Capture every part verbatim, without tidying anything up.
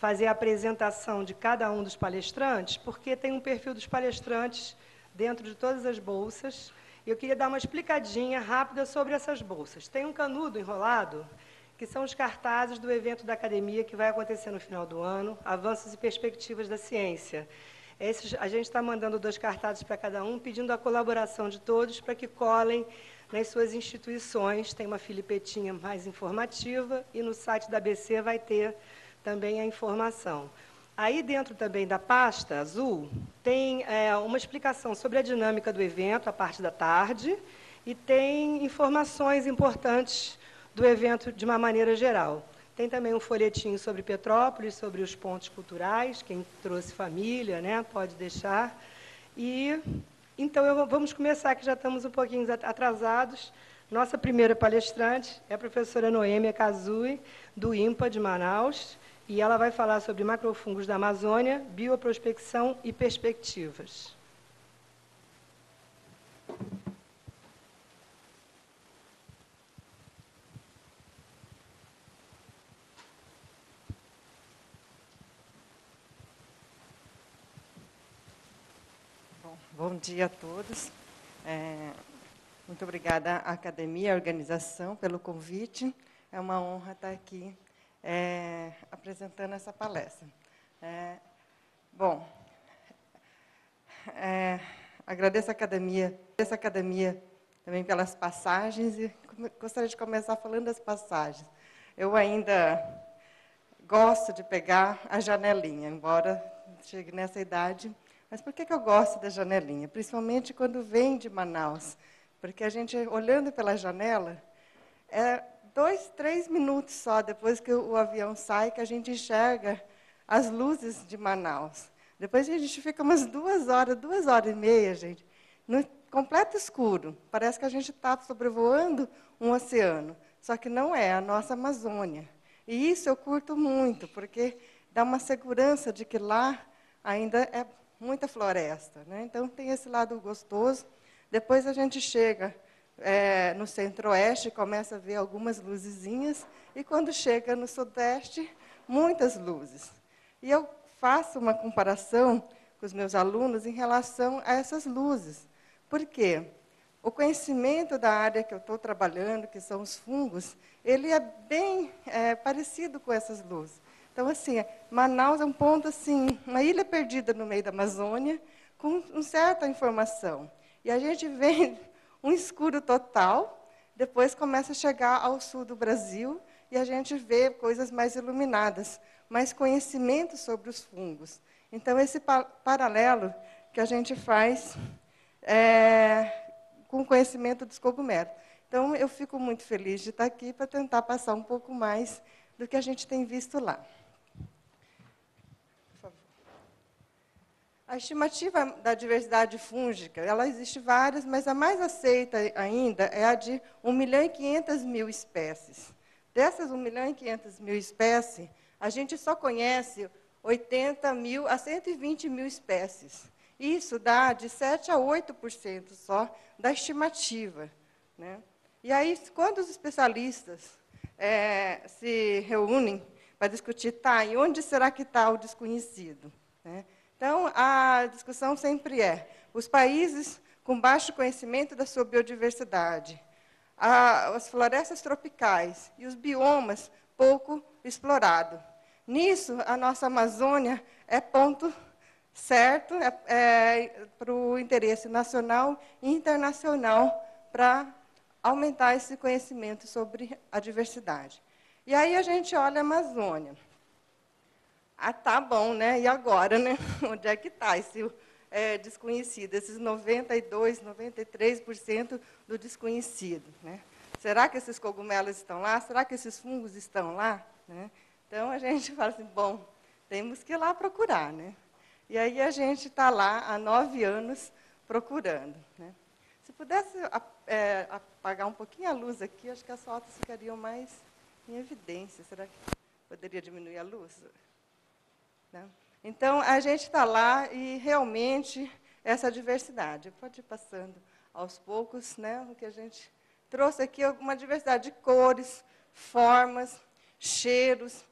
fazer a apresentação de cada um dos palestrantes, porque tem um perfil dos palestrantes dentro de todas as bolsas. Eu queria dar uma explicadinha rápida sobre essas bolsas. Tem um canudo enrolado, que são os cartazes do evento da academia que vai acontecer no final do ano, Avanços e Perspectivas da Ciência. Esses, a gente está mandando dois cartazes para cada um, pedindo a colaboração de todos para que colem nas suas instituições. Tem uma filipetinha mais informativa e no site da A B C vai ter também a informação. Aí dentro também da pasta azul tem é, uma explicação sobre a dinâmica do evento, a parte da tarde, e tem informações importantes do evento de uma maneira geral. Tem também um folhetinho sobre Petrópolis, sobre os pontos culturais, quem trouxe família, né, pode deixar. E, então, eu, vamos começar, que já estamos um pouquinho atrasados. Nossa primeira palestrante é a professora Noêmia Kazui, do INPA de Manaus, e ela vai falar sobre macrofungos da Amazônia, bioprospecção e perspectivas. Bom dia a todos. É, muito obrigada à academia, à organização, pelo convite. É uma honra estar aqui é, apresentando essa palestra. É, bom, é, agradeço à academia, agradeço à academia também pelas passagens e gostaria de começar falando das passagens. Eu ainda gosto de pegar a janelinha, embora chegue nessa idade. Mas por que que eu gosto da janelinha? Principalmente quando vem de Manaus. Porque a gente, olhando pela janela, é dois, três minutos só depois que o avião sai, que a gente enxerga as luzes de Manaus. Depois a gente fica umas duas horas, duas horas e meia, gente, no completo escuro. Parece que a gente está sobrevoando um oceano. Só que não é, a nossa Amazônia. E isso eu curto muito, porque dá uma segurança de que lá ainda é muita floresta, né? Então, tem esse lado gostoso. Depois a gente chega é, no centro-oeste, começa a ver algumas luzezinhas, e quando chega no sudeste, muitas luzes. E eu faço uma comparação com os meus alunos em relação a essas luzes. Por quê? O conhecimento da área que eu estou trabalhando, que são os fungos, ele é bem é, parecido com essas luzes. Então, assim, Manaus é um ponto, assim, uma ilha perdida no meio da Amazônia, com uma certa informação. E a gente vê um escuro total, depois começa a chegar ao sul do Brasil, e a gente vê coisas mais iluminadas, mais conhecimento sobre os fungos. Então, esse pa paralelo que a gente faz é, com o conhecimento dos cogumelos. Então, eu fico muito feliz de estar aqui para tentar passar um pouco mais do que a gente tem visto lá. A estimativa da diversidade fúngica, ela existe várias, mas a mais aceita ainda é a de um milhão e quinhentas mil espécies. Dessas um milhão e quinhentas mil espécies, a gente só conhece oitenta mil a cento e vinte mil espécies. Isso dá de sete a oito por cento só da estimativa, né? E aí, quando os especialistas é, se reúnem para discutir, tá, e onde será que está o desconhecido, né? Então, a discussão sempre é os países com baixo conhecimento da sua biodiversidade, a, as florestas tropicais e os biomas pouco explorados. Nisso, a nossa Amazônia é ponto certo é, é, para o interesse nacional e internacional para aumentar esse conhecimento sobre a diversidade. E aí a gente olha a Amazônia. Ah, tá bom, né? E agora, né? Onde é que está esse é, desconhecido, esses noventa e dois, noventa e três por cento do desconhecido, né? Será que esses cogumelos estão lá? Será que esses fungos estão lá? Né? Então, a gente fala assim, bom, temos que ir lá procurar, né? E aí a gente está lá há nove anos procurando, né? Se pudesse é, apagar um pouquinho a luz aqui, acho que as fotos ficariam mais em evidência. Será que poderia diminuir a luz? Né? Então, a gente está lá e, realmente, essa diversidade. Pode ir passando aos poucos, né? O que a gente trouxe aqui é uma diversidade de cores, formas, cheiros,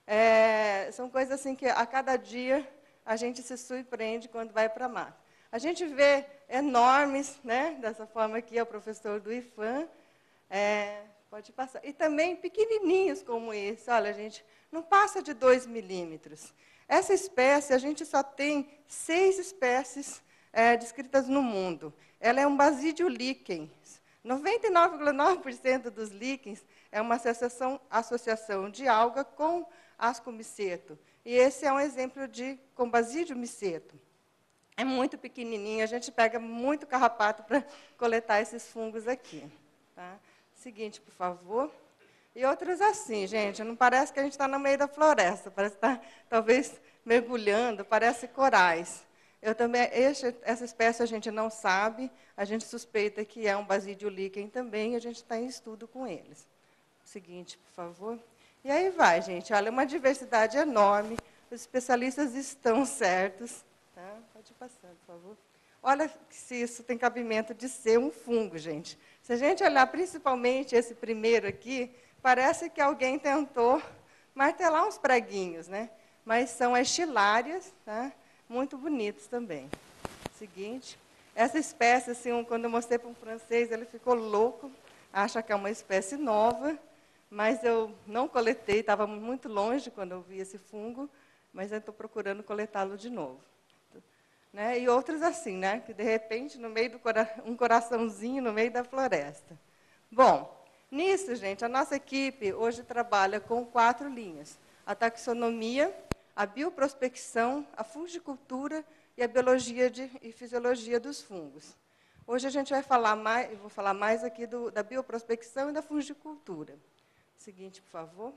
É, são coisas assim que a cada dia a gente se surpreende quando vai para a mata. A gente vê enormes, né, dessa forma aqui, é o professor do IFAM, é, pode passar. E também pequenininhos como esse, olha, gente, não passa de dois milímetros. Essa espécie, a gente só tem seis espécies é, descritas no mundo. Ela é um basídio líquens. noventa e nove vírgula nove por cento dos líquens é uma associação, associação de alga com ascomiceto. E esse é um exemplo de combasídeo miceto. É muito pequenininho, a gente pega muito carrapato para coletar esses fungos aqui. Tá? Seguinte, por favor. E outros assim, gente, não parece que a gente está no meio da floresta, parece que está, talvez, mergulhando, parece corais. Eu também, esse, essa espécie a gente não sabe, a gente suspeita que é um basídio líquen também, e a gente está em estudo com eles. Seguinte, por favor. E aí vai, gente, olha, uma diversidade enorme, os especialistas estão certos. Tá? Pode ir passando, por favor. Olha se isso tem cabimento de ser um fungo, gente. Se a gente olhar principalmente esse primeiro aqui, parece que alguém tentou martelar uns preguinhos, né? Mas são estilárias, tá? Muito bonitos também. Seguinte. Essa espécie, assim, quando eu mostrei para um francês, ele ficou louco, acha que é uma espécie nova, mas eu não coletei, estava muito longe quando eu vi esse fungo, mas eu estou procurando coletá-lo de novo. Né? E outros assim, né? Que de repente, no meio do cora um coraçãozinho no meio da floresta. Bom, nisso, gente, a nossa equipe hoje trabalha com quatro linhas: a taxonomia, a bioprospecção, a fungicultura e a biologia de, e fisiologia dos fungos. Hoje a gente vai falar mais, eu vou falar mais aqui do, da bioprospecção e da fungicultura. Seguinte, por favor.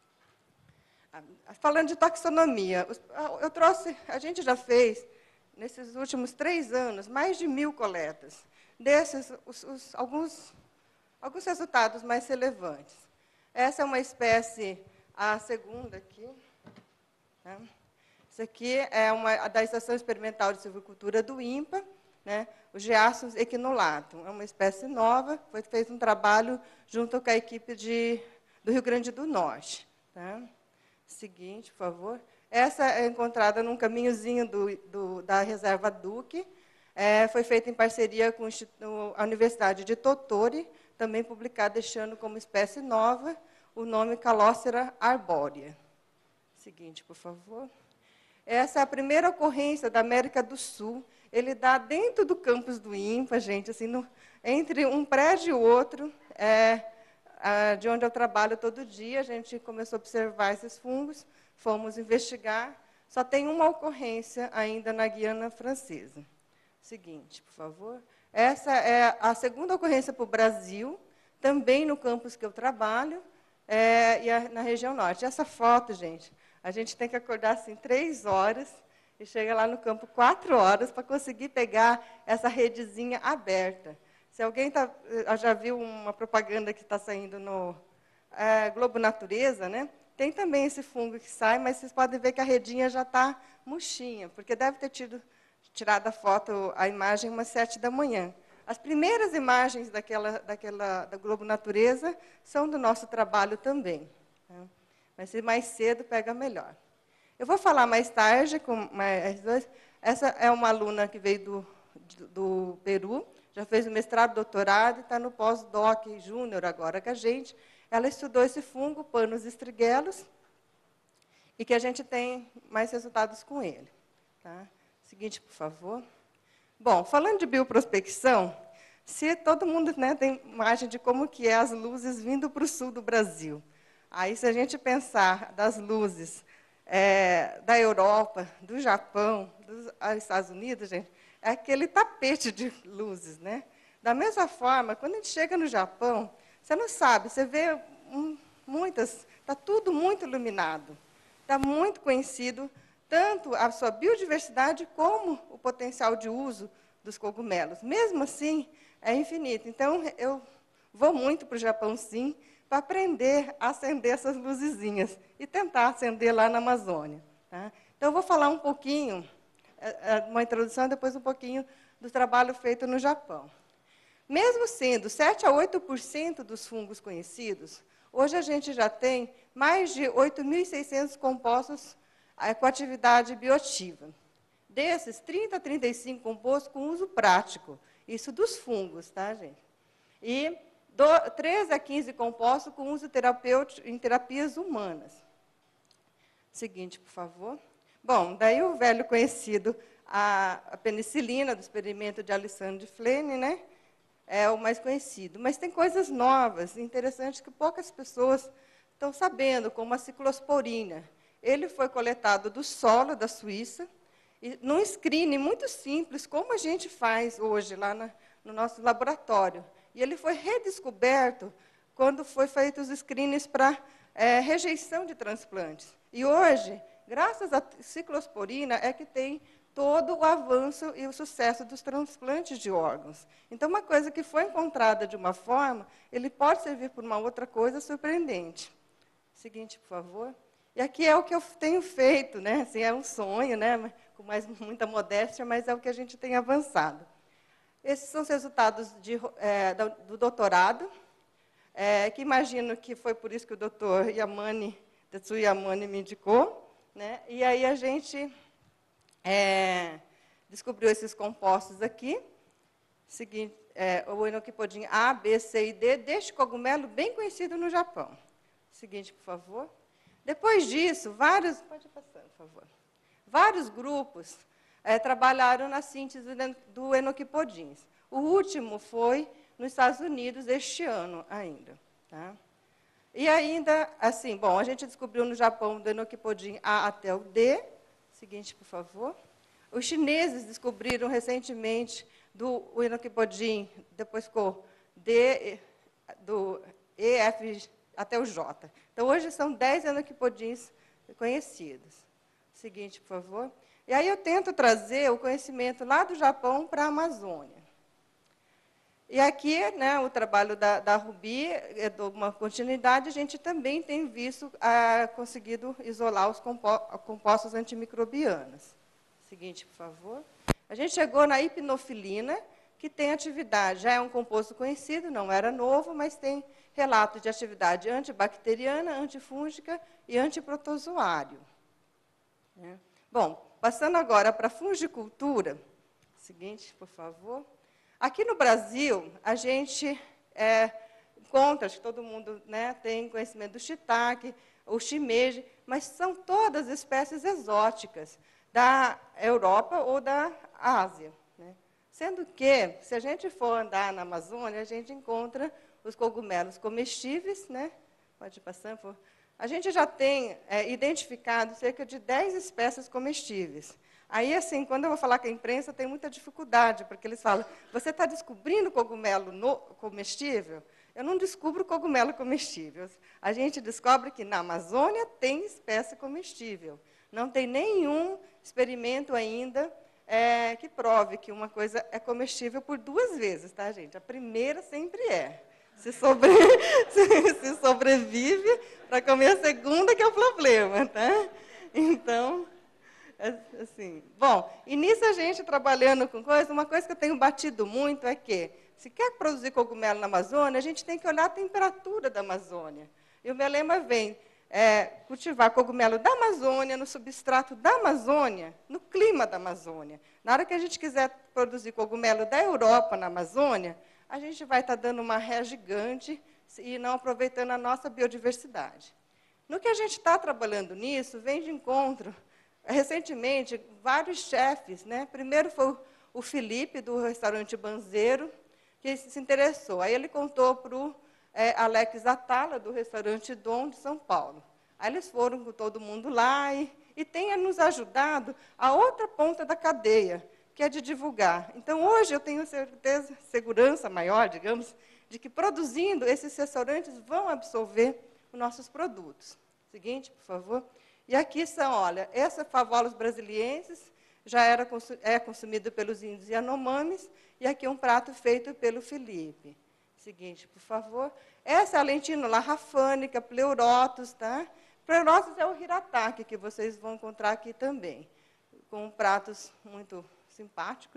Falando de taxonomia, eu trouxe, a gente já fez, nesses últimos três anos, mais de mil coletas. Desses, os, os, alguns, alguns resultados mais relevantes. Essa é uma espécie, a segunda aqui. Né? Isso aqui é uma da Estação Experimental de Silvicultura do INPA, né? O Geassus equinolatum. É uma espécie nova, foi feito um trabalho junto com a equipe de, do Rio Grande do Norte. Tá? Seguinte, por favor. Essa é encontrada num caminhozinho do, do, da Reserva Duque. É, foi feita em parceria com a Universidade de Totori, também publicada este ano como espécie nova, o nome Calócera arbórea. Seguinte, por favor. Essa é a primeira ocorrência da América do Sul. Ele dá dentro do campus do INPA, gente, assim, no, entre um prédio e outro, é, a, de onde eu trabalho todo dia, a gente começou a observar esses fungos, fomos investigar, só tem uma ocorrência ainda na Guiana Francesa. Seguinte, por favor. Essa é a segunda ocorrência para o Brasil, também no campus que eu trabalho, é, e a, na região norte. Essa foto, gente, a gente tem que acordar assim três horas e chega lá no campo quatro horas para conseguir pegar essa redezinha aberta. Se alguém tá, já viu uma propaganda que está saindo no é, Globo Natureza, né? Tem também esse fungo que sai, mas vocês podem ver que a redinha já está murchinha, porque deve ter tido, tirado a foto, a imagem, umas sete da manhã. As primeiras imagens daquela, daquela, da Globo Natureza são do nosso trabalho também. Tá? Mas se mais cedo, pega melhor. Eu vou falar mais tarde com mais dois. Essa é uma aluna que veio do, do, do Peru, já fez o mestrado, doutorado, e está no pós-doc júnior agora com a gente. Ela estudou esse fungo, Panos estriguelos, e que a gente tem mais resultados com ele. Tá? Seguinte, por favor. Bom, falando de bioprospecção, se todo mundo, né, tem imagem de como que é as luzes vindo para o sul do Brasil. Aí, se a gente pensar das luzes é, da Europa, do Japão, dos Estados Unidos, gente, é aquele tapete de luzes, né? Da mesma forma, quando a gente chega no Japão, você não sabe, você vê um, muitas, está tudo muito iluminado, está muito conhecido, tanto a sua biodiversidade como o potencial de uso dos cogumelos. Mesmo assim, é infinito. Então, eu vou muito para o Japão, sim, para aprender a acender essas luzezinhas e tentar acender lá na Amazônia. Tá? Então, eu vou falar um pouquinho, uma introdução, depois um pouquinho do trabalho feito no Japão. Mesmo sendo sete a oito por cento dos fungos conhecidos, Hoje a gente já tem mais de oito mil e seiscentos compostos é, com atividade bioativa. Desses, trinta a trinta e cinco compostos com uso prático. Isso dos fungos, tá, gente? E do, treze a quinze compostos com uso terapêutico em terapias humanas. Seguinte, por favor. Bom, daí o velho conhecido, a, a penicilina, do experimento de Alexandre Fleming, né? É o mais conhecido. Mas tem coisas novas, interessantes, que poucas pessoas estão sabendo, como a ciclosporina. Ele foi coletado do solo da Suíça, e num screening muito simples, como a gente faz hoje lá na, no nosso laboratório. E ele foi redescoberto quando foi feitos os screenings para é, rejeição de transplantes. E hoje, graças à ciclosporina, é que tem todo o avanço e o sucesso dos transplantes de órgãos. Então, uma coisa que foi encontrada de uma forma, ele pode servir por uma outra coisa surpreendente. Seguinte, por favor. E aqui é o que eu tenho feito, né? Assim, é um sonho, né? Com mais, muita modéstia, mas é o que a gente tem avançado. Esses são os resultados de, é, do doutorado, é, que imagino que foi por isso que o doutor Yamane, Tetsuya Yamane me indicou, né? E aí a gente é, descobriu esses compostos aqui, seguinte, é, o enoquipodin A, B, C e D, deste cogumelo bem conhecido no Japão. Seguinte, por favor. Depois disso, vários, pode passar, por favor. Vários grupos é, trabalharam na síntese do enoquipodins. O último foi nos Estados Unidos este ano ainda. Tá? E ainda, assim, bom, a gente descobriu no Japão do enoquipodin A até o D. Seguinte, por favor. Os chineses descobriram recentemente do enoquipodin, depois ficou D, do E, F até o J. Então, hoje são dez enoquipodins conhecidos. Seguinte, por favor. E aí eu tento trazer o conhecimento lá do Japão para a Amazônia. E aqui, né, o trabalho da, da Rubi, é de uma continuidade, a gente também tem visto, ah, conseguido isolar os compo compostos antimicrobianos. Seguinte, por favor. A gente chegou na hipnofilina, que tem atividade, já é um composto conhecido, não era novo, mas tem relato de atividade antibacteriana, antifúngica e antiprotozoário. É. Bom, passando agora para a fungicultura. Seguinte, por favor. Aqui no Brasil, a gente é, encontra, acho que todo mundo, né, tem conhecimento do shiitake, o shimeji, mas são todas espécies exóticas da Europa ou da Ásia. Né? Sendo que, se a gente for andar na Amazônia, a gente encontra os cogumelos comestíveis, né? Pode ir passando, por favor. A gente já tem é, identificado cerca de dez espécies comestíveis. Aí, assim, quando eu vou falar com a imprensa, tem muita dificuldade, porque eles falam, você está descobrindo cogumelo no, comestível? Eu não descubro cogumelo comestível. A gente descobre que na Amazônia tem espécie comestível. Não tem nenhum experimento ainda é, que prove que uma coisa é comestível por duas vezes, tá, gente? A primeira sempre é. Se, sobre... se sobrevive para comer a segunda, que é o problema, tá? Então... Assim, bom, e nisso a gente trabalhando com coisas, uma coisa que eu tenho batido muito é que, se quer produzir cogumelo na Amazônia, a gente tem que olhar a temperatura da Amazônia. E o meu lema vem, é, cultivar cogumelo da Amazônia, no substrato da Amazônia, no clima da Amazônia. Na hora que a gente quiser produzir cogumelo da Europa na Amazônia, a gente vai estar dando uma ré gigante e não aproveitando a nossa biodiversidade. No que a gente está trabalhando nisso, vem de encontro... Recentemente, vários chefes, né? Primeiro foi o Felipe, do restaurante Banzeiro, que se interessou. Aí ele contou para o é, Alex Atala, do restaurante Dom, de São Paulo. Aí eles foram com todo mundo lá e, e tem nos ajudado a outra ponta da cadeia, que é de divulgar. Então, hoje eu tenho certeza, segurança maior, digamos, de que produzindo, esses restaurantes vão absorver os nossos produtos. Seguinte, por favor. E aqui são, olha, essa Favolos brasiliensis já era, é consumido pelos índios Yanomamis, e aqui um prato feito pelo Felipe. Seguinte, por favor. Essa é a Lentinula rafânica, pleurotus, tá? Pleurotus é o hirataki, que vocês vão encontrar aqui também, com pratos muito simpáticos.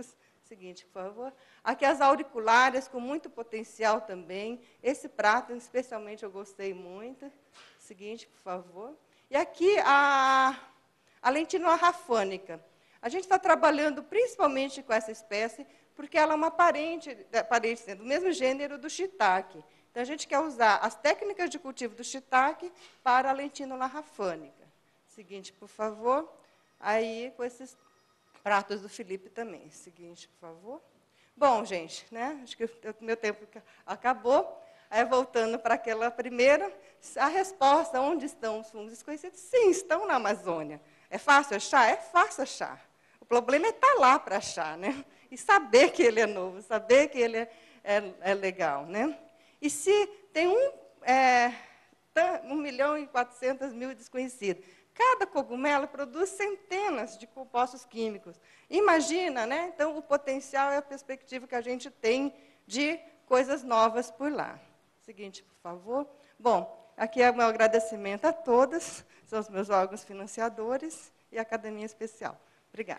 Seguinte, por favor. Aqui as auriculares com muito potencial também. Esse prato, especialmente, eu gostei muito. Seguinte, por favor. E aqui a, a lentinola rafânica. A gente está trabalhando principalmente com essa espécie, porque ela é uma parente, parente do mesmo gênero do shiitake. Então, a gente quer usar as técnicas de cultivo do shiitake para a lentinola rafânica. Seguinte, por favor. Aí, com esses pratos do Felipe também. Seguinte, por favor. Bom, gente, né? Acho que o meu tempo acabou. Aí, voltando para aquela primeira, a resposta, onde estão os fungos desconhecidos? Sim, estão na Amazônia. É fácil achar? É fácil achar. O problema é estar lá para achar, né? E saber que ele é novo, saber que ele é, é, é legal, né? E se tem um, é, um milhão e quatrocentos mil desconhecidos, cada cogumelo produz centenas de compostos químicos. Imagina, né? Então, o potencial e a perspectiva que a gente tem de coisas novas por lá. Seguinte, por favor. Bom, aqui é o meu agradecimento a todas, são os meus órgãos financiadores e a Academia Especial. Obrigada.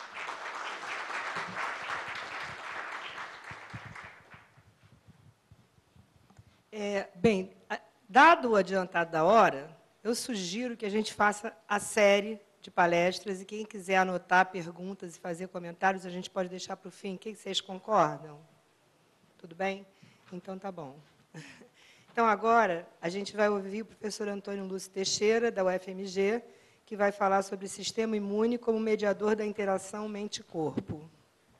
É, bem, dado o adiantado da hora, eu sugiro que a gente faça a série de palestras e quem quiser anotar perguntas e fazer comentários, a gente pode deixar para o fim. O que vocês concordam? Tudo bem? Então, tá bom. Então, agora, a gente vai ouvir o professor Antônio Lúcio Teixeira, da U F M G, que vai falar sobre o sistema imune como mediador da interação mente-corpo.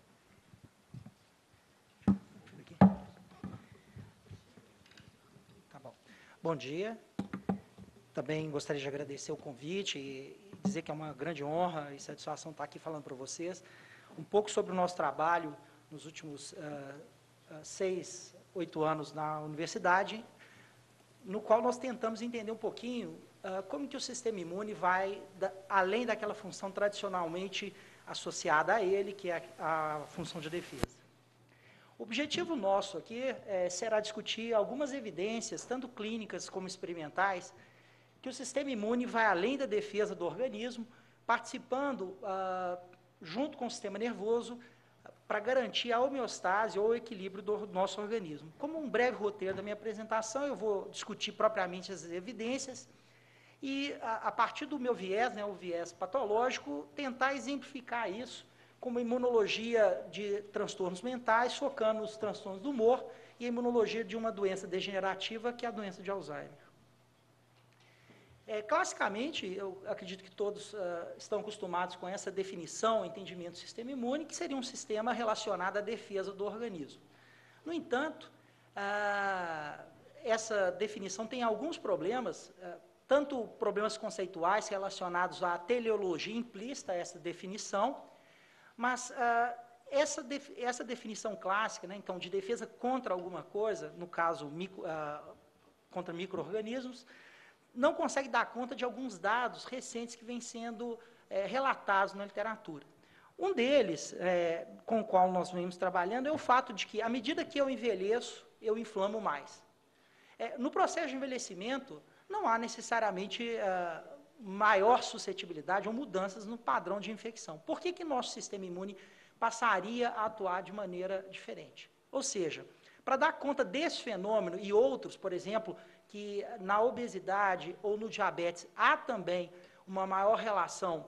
Tá bom. Bom dia. Também gostaria de agradecer o convite e dizer que é uma grande honra e satisfação estar aqui falando para vocês um pouco sobre o nosso trabalho nos últimos uh, uh, seis, oito anos na universidade, no qual nós tentamos entender um pouquinho uh, como que o sistema imune vai, da, além daquela função tradicionalmente associada a ele, que é a, a função de defesa. O objetivo nosso aqui é, será discutir algumas evidências, tanto clínicas como experimentais, que o sistema imune vai além da defesa do organismo, participando, ah, junto com o sistema nervoso, para garantir a homeostase ou o equilíbrio do nosso organismo. Como um breve roteiro da minha apresentação, eu vou discutir propriamente as evidências e, a, a partir do meu viés, né, o viés patológico, tentar exemplificar isso como imunologia de transtornos mentais, focando nos transtornos do humor e a imunologia de uma doença degenerativa, que é a doença de Alzheimer. É, classicamente, eu acredito que todos uh, estão acostumados com essa definição, entendimento do sistema imune, que seria um sistema relacionado à defesa do organismo. No entanto, uh, essa definição tem alguns problemas, uh, tanto problemas conceituais relacionados à teleologia implícita a essa definição, mas uh, essa, def essa definição clássica, né, então, de defesa contra alguma coisa, no caso, micro, uh, contra micro-organismos, não consegue dar conta de alguns dados recentes que vêm sendo é, relatados na literatura. Um deles, é, com o qual nós vemos trabalhando, é o fato de que, à medida que eu envelheço, eu inflamo mais. É, no processo de envelhecimento, não há necessariamente é, maior suscetibilidade ou mudanças no padrão de infecção. Por que que nosso sistema imune passaria a atuar de maneira diferente? Ou seja, para dar conta desse fenômeno e outros, por exemplo, que na obesidade ou no diabetes há também uma maior relação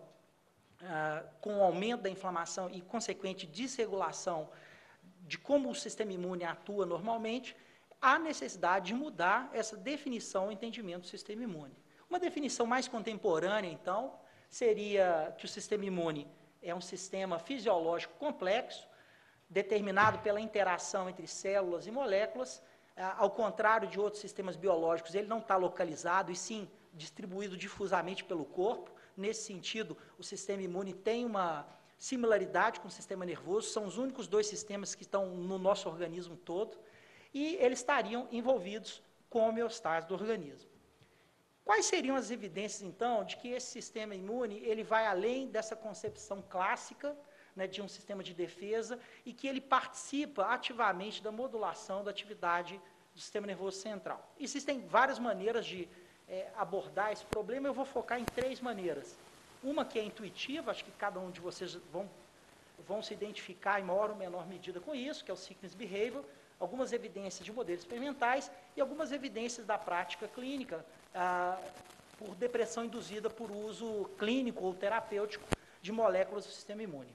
ah, com o aumento da inflamação e consequente desregulação de como o sistema imune atua normalmente, há necessidade de mudar essa definição e entendimento do sistema imune. Uma definição mais contemporânea, então, seria que o sistema imune é um sistema fisiológico complexo, determinado pela interação entre células e moléculas. Ao contrário de outros sistemas biológicos, ele não está localizado, e sim distribuído difusamente pelo corpo. Nesse sentido, o sistema imune tem uma similaridade com o sistema nervoso, são os únicos dois sistemas que estão no nosso organismo todo, e eles estariam envolvidos com a homeostase do organismo. Quais seriam as evidências, então, de que esse sistema imune ele vai além dessa concepção clássica, né, de um sistema de defesa, e que ele participa ativamente da modulação da atividade do sistema nervoso central? Existem várias maneiras de é, abordar esse problema, eu vou focar em três maneiras. Uma que é intuitiva, acho que cada um de vocês vão vão se identificar em maior ou menor medida com isso, que é o Sickness Behavior, algumas evidências de modelos experimentais e algumas evidências da prática clínica ah, por depressão induzida por uso clínico ou terapêutico de moléculas do sistema imune.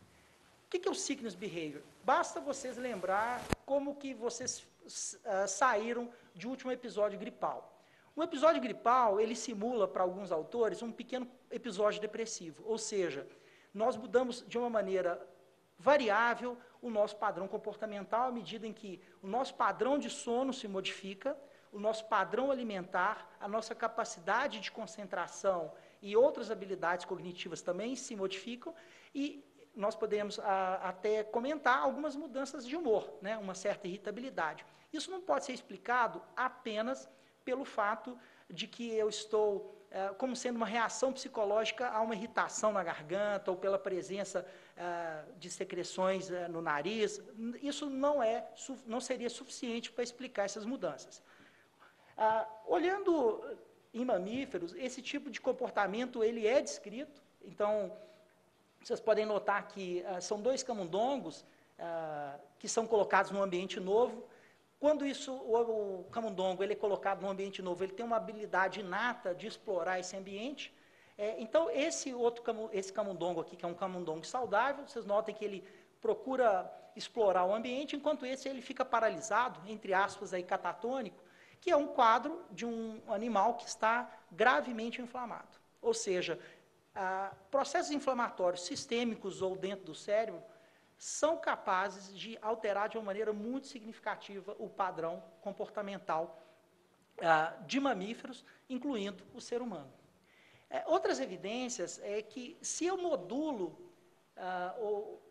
O que é o Sickness Behavior? Basta vocês lembrar como que vocês uh, saíram de último episódio gripal. Um episódio gripal, ele simula, para alguns autores, um pequeno episódio depressivo, ou seja, nós mudamos de uma maneira variável o nosso padrão comportamental à medida em que o nosso padrão de sono se modifica, o nosso padrão alimentar, a nossa capacidade de concentração e outras habilidades cognitivas também se modificam e nós podemos a, até comentar algumas mudanças de humor, né, uma certa irritabilidade. Isso não pode ser explicado apenas pelo fato de que eu estou eh, como sendo uma reação psicológica a uma irritação na garganta ou pela presença eh, de secreções eh, no nariz. Isso não, é, não seria suficiente para explicar essas mudanças. Ah, olhando em mamíferos, esse tipo de comportamento ele é descrito. Então, vocês podem notar que ah, são dois camundongos ah, que são colocados num ambiente novo. Quando isso, o, o camundongo ele é colocado num ambiente novo, ele tem uma habilidade inata de explorar esse ambiente. É, então, esse outro esse camundongo aqui, que é um camundongo saudável, vocês notem que ele procura explorar o ambiente, enquanto esse ele fica paralisado, entre aspas, aí, catatônico, que é um quadro de um animal que está gravemente inflamado. Ou seja, ah, processos inflamatórios sistêmicos ou dentro do cérebro são capazes de alterar de uma maneira muito significativa o padrão comportamental ah, de mamíferos, incluindo o ser humano. É, outras evidências é que se eu modulo, ah, ou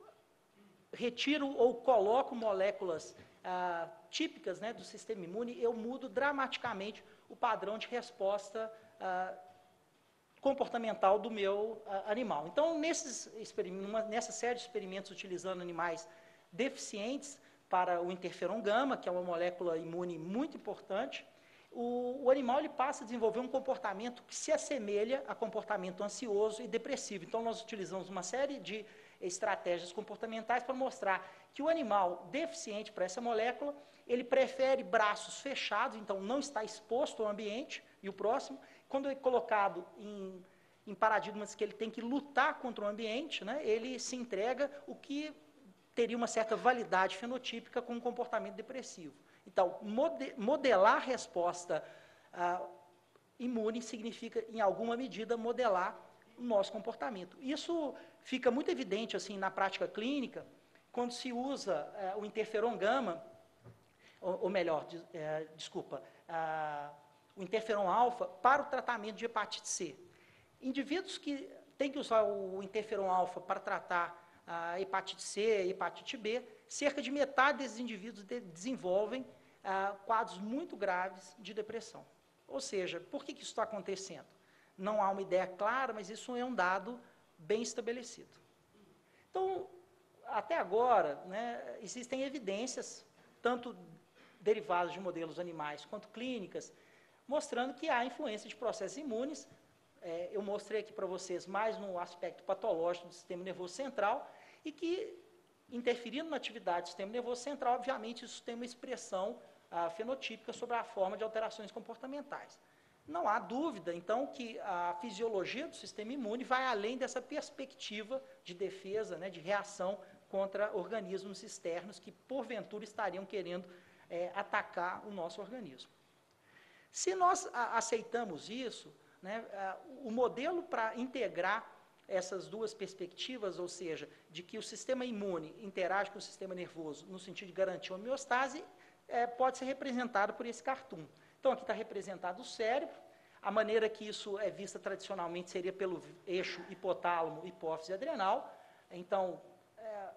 retiro ou coloco moléculas ah, típicas, né, do sistema imune, eu mudo dramaticamente o padrão de resposta ah, comportamental do meu uh, animal. Então, nesses numa, nessa série de experimentos utilizando animais deficientes para o interferon gama, que é uma molécula imune muito importante, o, o animal ele passa a desenvolver um comportamento que se assemelha a comportamento ansioso e depressivo. Então, nós utilizamos uma série de estratégias comportamentais para mostrar que o animal deficiente para essa molécula, ele prefere braços fechados, então não está exposto ao ambiente e o próximo. Quando é colocado em, em paradigmas que ele tem que lutar contra o ambiente, né, ele se entrega, o que teria uma certa validade fenotípica com um comportamento depressivo. Então, mode, modelar a resposta ah, imune significa, em alguma medida, modelar o nosso comportamento. Isso fica muito evidente assim, na prática clínica, quando se usa eh, o interferon gama, ou, ou melhor, de, eh, desculpa, ah, o interferon alfa para o tratamento de hepatite C. Indivíduos que têm que usar o interferon alfa para tratar a hepatite C e hepatite B, cerca de metade desses indivíduos de, desenvolvem ah, quadros muito graves de depressão. Ou seja, por que, que isso está acontecendo? Não há uma ideia clara, mas isso é um dado bem estabelecido. Então, até agora, né, existem evidências, tanto derivadas de modelos animais quanto clínicas, mostrando que há influência de processos imunes. É, eu mostrei aqui para vocês mais no aspecto patológico do sistema nervoso central, e que, interferindo na atividade do sistema nervoso central, obviamente, isso tem uma expressão ah, fenotípica sobre a forma de alterações comportamentais. Não há dúvida, então, que a fisiologia do sistema imune vai além dessa perspectiva de defesa, né, de reação contra organismos externos que, porventura, estariam querendo é, atacar o nosso organismo. Se nós a, aceitamos isso, né, a, o modelo para integrar essas duas perspectivas, ou seja, de que o sistema imune interage com o sistema nervoso no sentido de garantir a homeostase, é, pode ser representado por esse cartoon. Então, aqui está representado o cérebro. A maneira que isso é vista tradicionalmente seria pelo eixo hipotálamo, hipófise adrenal. Então, é,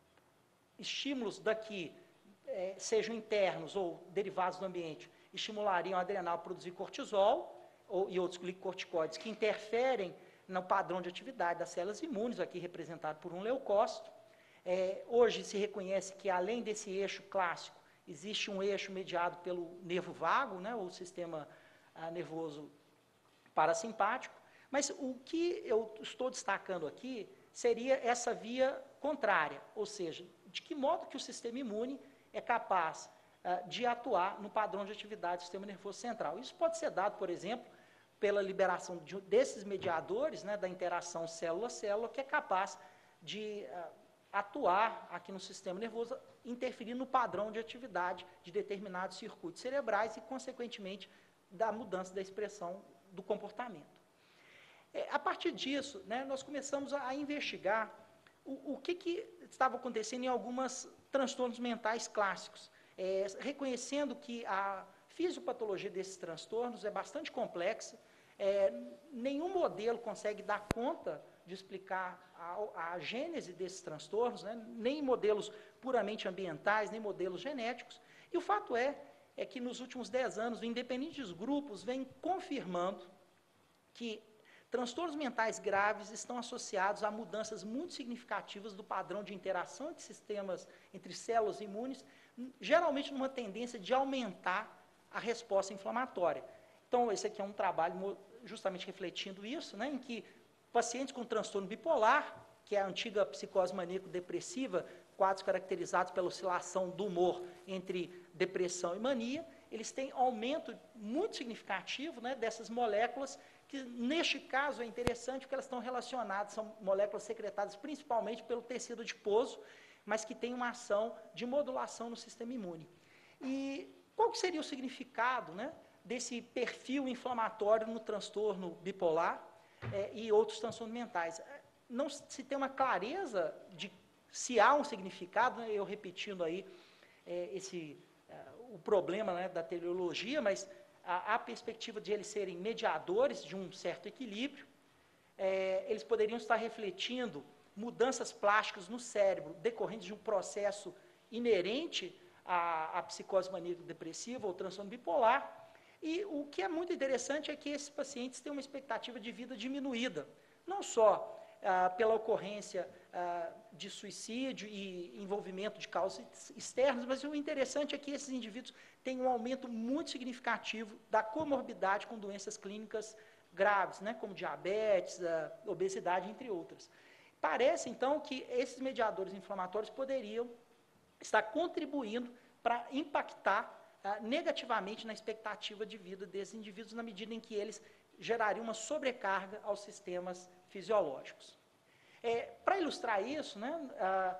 estímulos daqui, é, sejam internos ou derivados do ambiente, estimulariam a adrenal a produzir cortisol ou, e outros glicocorticoides que interferem no padrão de atividade das células imunes, aqui representado por um leucócito. É, hoje se reconhece que, além desse eixo clássico, existe um eixo mediado pelo nervo vago, né, ou sistema ah, nervoso parasimpático, mas o que eu estou destacando aqui seria essa via contrária, ou seja, de que modo que o sistema imune é capaz uh, de atuar no padrão de atividade do sistema nervoso central. Isso pode ser dado, por exemplo, pela liberação de, desses mediadores, né, da interação célula-célula, que é capaz de uh, atuar aqui no sistema nervoso, interferir no padrão de atividade de determinados circuitos cerebrais e, consequentemente, da mudança da expressão do comportamento. É, a partir disso, né, nós começamos a, a investigar o, o que, que estava acontecendo em alguns transtornos mentais clássicos, é, reconhecendo que a fisiopatologia desses transtornos é bastante complexa, é, nenhum modelo consegue dar conta de explicar a, a gênese desses transtornos, né, nem modelos puramente ambientais, nem modelos genéticos, e o fato é, é que nos últimos dez anos, independentes grupos vêm confirmando que transtornos mentais graves estão associados a mudanças muito significativas do padrão de interação entre sistemas, entre células imunes, geralmente numa tendência de aumentar a resposta inflamatória. Então, esse aqui é um trabalho justamente refletindo isso, né, em que pacientes com transtorno bipolar, que é a antiga psicose maníaco-depressiva, quadros caracterizados pela oscilação do humor entre depressão e mania, eles têm aumento muito significativo, né, dessas moléculas, que neste caso é interessante porque elas estão relacionadas, são moléculas secretadas principalmente pelo tecido adiposo, mas que têm uma ação de modulação no sistema imune. E qual que seria o significado, né, desse perfil inflamatório no transtorno bipolar é, e outros transtornos mentais? Não se tem uma clareza de se há um significado, né, eu repetindo aí é, esse, é, o problema, né, da teleologia, mas a, a perspectiva de eles serem mediadores de um certo equilíbrio, é, eles poderiam estar refletindo mudanças plásticas no cérebro, decorrentes de um processo inerente à, à psicose maníaco-depressiva ou transtorno bipolar. E o que é muito interessante é que esses pacientes têm uma expectativa de vida diminuída, não só ah, pela ocorrência ah, de suicídio e envolvimento de causas externas, mas o interessante é que esses indivíduos têm um aumento muito significativo da comorbidade com doenças clínicas graves, né, como diabetes, ah, obesidade, entre outras. Parece, então, que esses mediadores inflamatórios poderiam estar contribuindo para impactar ah, negativamente na expectativa de vida desses indivíduos, na medida em que eles gerariam uma sobrecarga aos sistemas fisiológicos. É, para ilustrar isso, né, ah,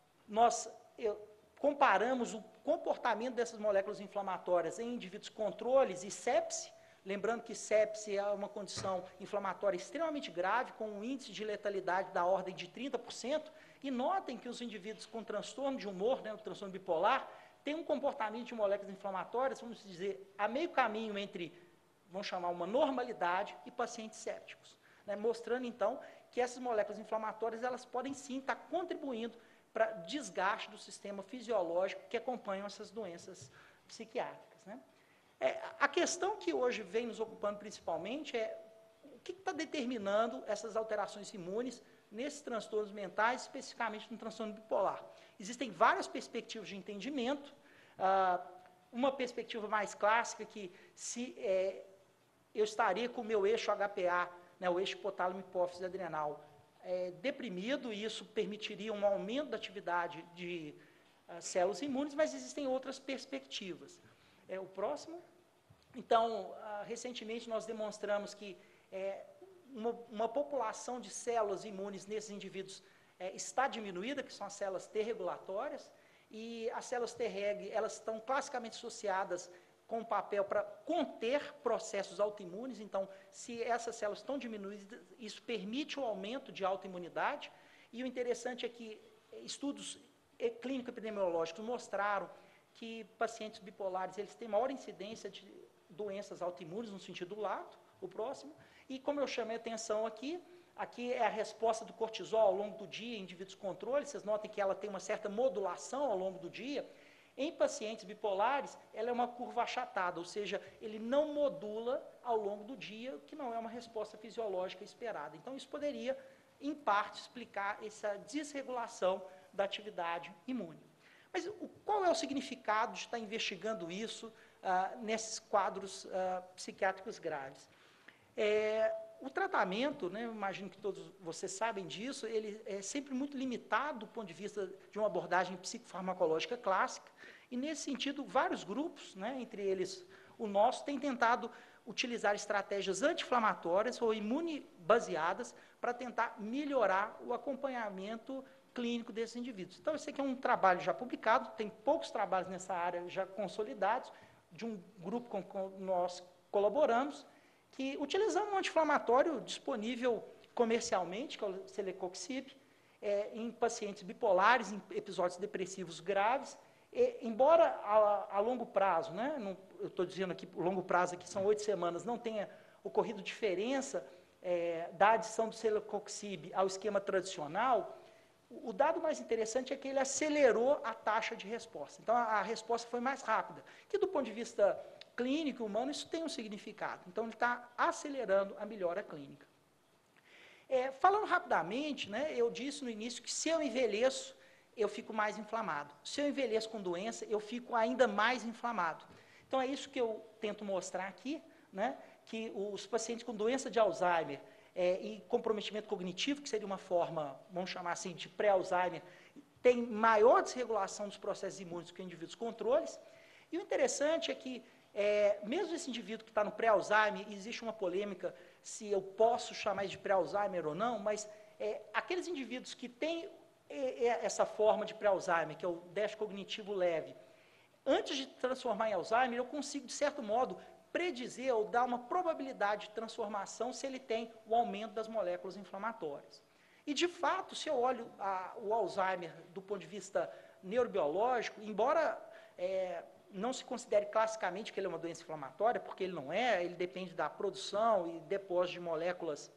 nós eu, comparamos o comportamento dessas moléculas inflamatórias em indivíduos controles e sepse, lembrando que sepse é uma condição inflamatória extremamente grave, com um índice de letalidade da ordem de trinta por cento, e notem que os indivíduos com transtorno de humor, né, o transtorno bipolar, têm um comportamento de moléculas inflamatórias, vamos dizer, a meio caminho entre, vamos chamar, uma normalidade e pacientes sépticos, né, mostrando, então, que essas moléculas inflamatórias, elas podem sim estar contribuindo para desgaste do sistema fisiológico que acompanham essas doenças psiquiátricas, né. É, a questão que hoje vem nos ocupando principalmente é o que está determinando essas alterações imunes nesses transtornos mentais, especificamente no transtorno bipolar. Existem várias perspectivas de entendimento, ah, uma perspectiva mais clássica que se é, eu estaria com o meu eixo H P A, né, o eixo hipotálamo hipófise adrenal, é, deprimido, e isso permitiria um aumento da atividade de ah, células imunes, mas existem outras perspectivas. É, o próximo. Então, ah, recentemente nós demonstramos que é, uma, uma população de células imunes nesses indivíduos é, está diminuída, que são as células T regulatórias, e as células T reg, elas estão classicamente associadas com o papel para conter processos autoimunes. Então, se essas células estão diminuídas, isso permite o aumento de autoimunidade, e o interessante é que estudos clínico-epidemiológicos mostraram que pacientes bipolares, eles têm maior incidência de doenças autoimunes, no sentido lato, o próximo, e como eu chamei a atenção aqui, aqui é a resposta do cortisol ao longo do dia em indivíduos controle, vocês notem que ela tem uma certa modulação ao longo do dia. Em pacientes bipolares, ela é uma curva achatada, ou seja, ele não modula ao longo do dia, que não é uma resposta fisiológica esperada. Então, isso poderia, em parte, explicar essa desregulação da atividade imune. Mas o, qual é o significado de estar investigando isso ah, nesses quadros ah, psiquiátricos graves? É, o tratamento, né, eu imagino que todos vocês sabem disso, ele é sempre muito limitado do ponto de vista de uma abordagem psicofarmacológica clássica, e, nesse sentido, vários grupos, né, entre eles o nosso, têm tentado utilizar estratégias anti-inflamatórias ou imune-baseadas para tentar melhorar o acompanhamento clínico desses indivíduos. Então, esse aqui é um trabalho já publicado, tem poucos trabalhos nessa área já consolidados, de um grupo com que nós colaboramos, que, utilizando um anti-inflamatório disponível comercialmente, que é o Celecoxib, é, em pacientes bipolares, em episódios depressivos graves, e, embora a, a longo prazo, né, não, eu estou dizendo aqui, o longo prazo aqui são oito semanas, não tenha ocorrido diferença é, da adição do Celecoxib ao esquema tradicional, o dado mais interessante é que ele acelerou a taxa de resposta. Então, a, a resposta foi mais rápida, que do ponto de vista clínico humano, isso tem um significado. Então, ele está acelerando a melhora clínica. É, falando rapidamente, né, eu disse no início que se eu envelheço, eu fico mais inflamado. Se eu envelheço com doença, eu fico ainda mais inflamado. Então, é isso que eu tento mostrar aqui, né, que os pacientes com doença de Alzheimer é, e comprometimento cognitivo, que seria uma forma, vamos chamar assim, de pré-Alzheimer, tem maior desregulação dos processos imunes do que indivíduos controles. E o interessante é que, é, mesmo esse indivíduo que está no pré-Alzheimer, existe uma polêmica se eu posso chamar de pré-Alzheimer ou não, mas é, aqueles indivíduos que têm essa forma de pré-Alzheimer, que é o déficit cognitivo leve, antes de transformar em Alzheimer, eu consigo, de certo modo, predizer ou dar uma probabilidade de transformação se ele tem o aumento das moléculas inflamatórias. E, de fato, se eu olho a, o Alzheimer do ponto de vista neurobiológico, embora é, não se considere classicamente que ele é uma doença inflamatória, porque ele não é, ele depende da produção e depósito de moléculas,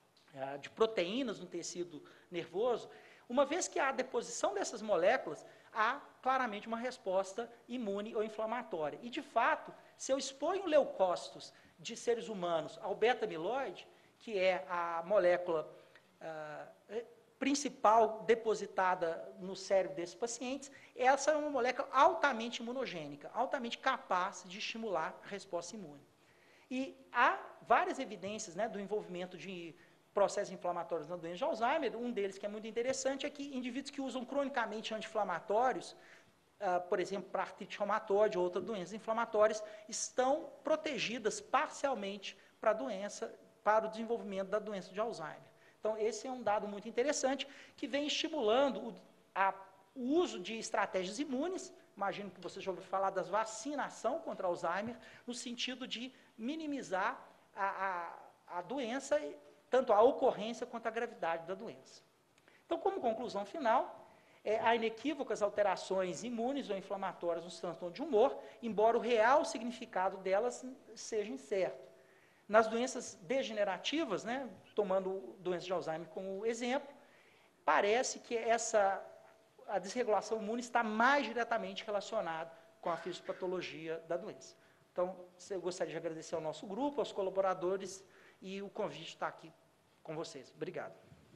é, de proteínas no tecido nervoso, uma vez que há a deposição dessas moléculas, há claramente uma resposta imune ou inflamatória. E, de fato, se eu exponho leucócitos de seres humanos ao beta-amiloide, que é a molécula ah, principal depositada no cérebro desses pacientes, essa é uma molécula altamente imunogênica, altamente capaz de estimular a resposta imune. E há várias evidências, né, do envolvimento de processos inflamatórios na doença de Alzheimer. Um deles que é muito interessante é que indivíduos que usam cronicamente anti-inflamatórios, uh, por exemplo, para artrite reumatoide ou outras doenças inflamatórias, estão protegidas parcialmente para a doença, para o desenvolvimento da doença de Alzheimer. Então, esse é um dado muito interessante que vem estimulando o, a, o uso de estratégias imunes. Imagino que você já ouviu falar das vacinação contra Alzheimer, no sentido de minimizar a, a, a doença, tanto a ocorrência quanto a gravidade da doença. Então, como conclusão final, é, há inequívocas alterações imunes ou inflamatórias nos transtornos de humor, embora o real significado delas seja incerto. Nas doenças degenerativas, né, tomando doença de Alzheimer como exemplo, parece que essa, a desregulação imune está mais diretamente relacionada com a fisiopatologia da doença. Então, eu gostaria de agradecer ao nosso grupo, aos colaboradores, e o convite está aqui com vocês. Obrigado.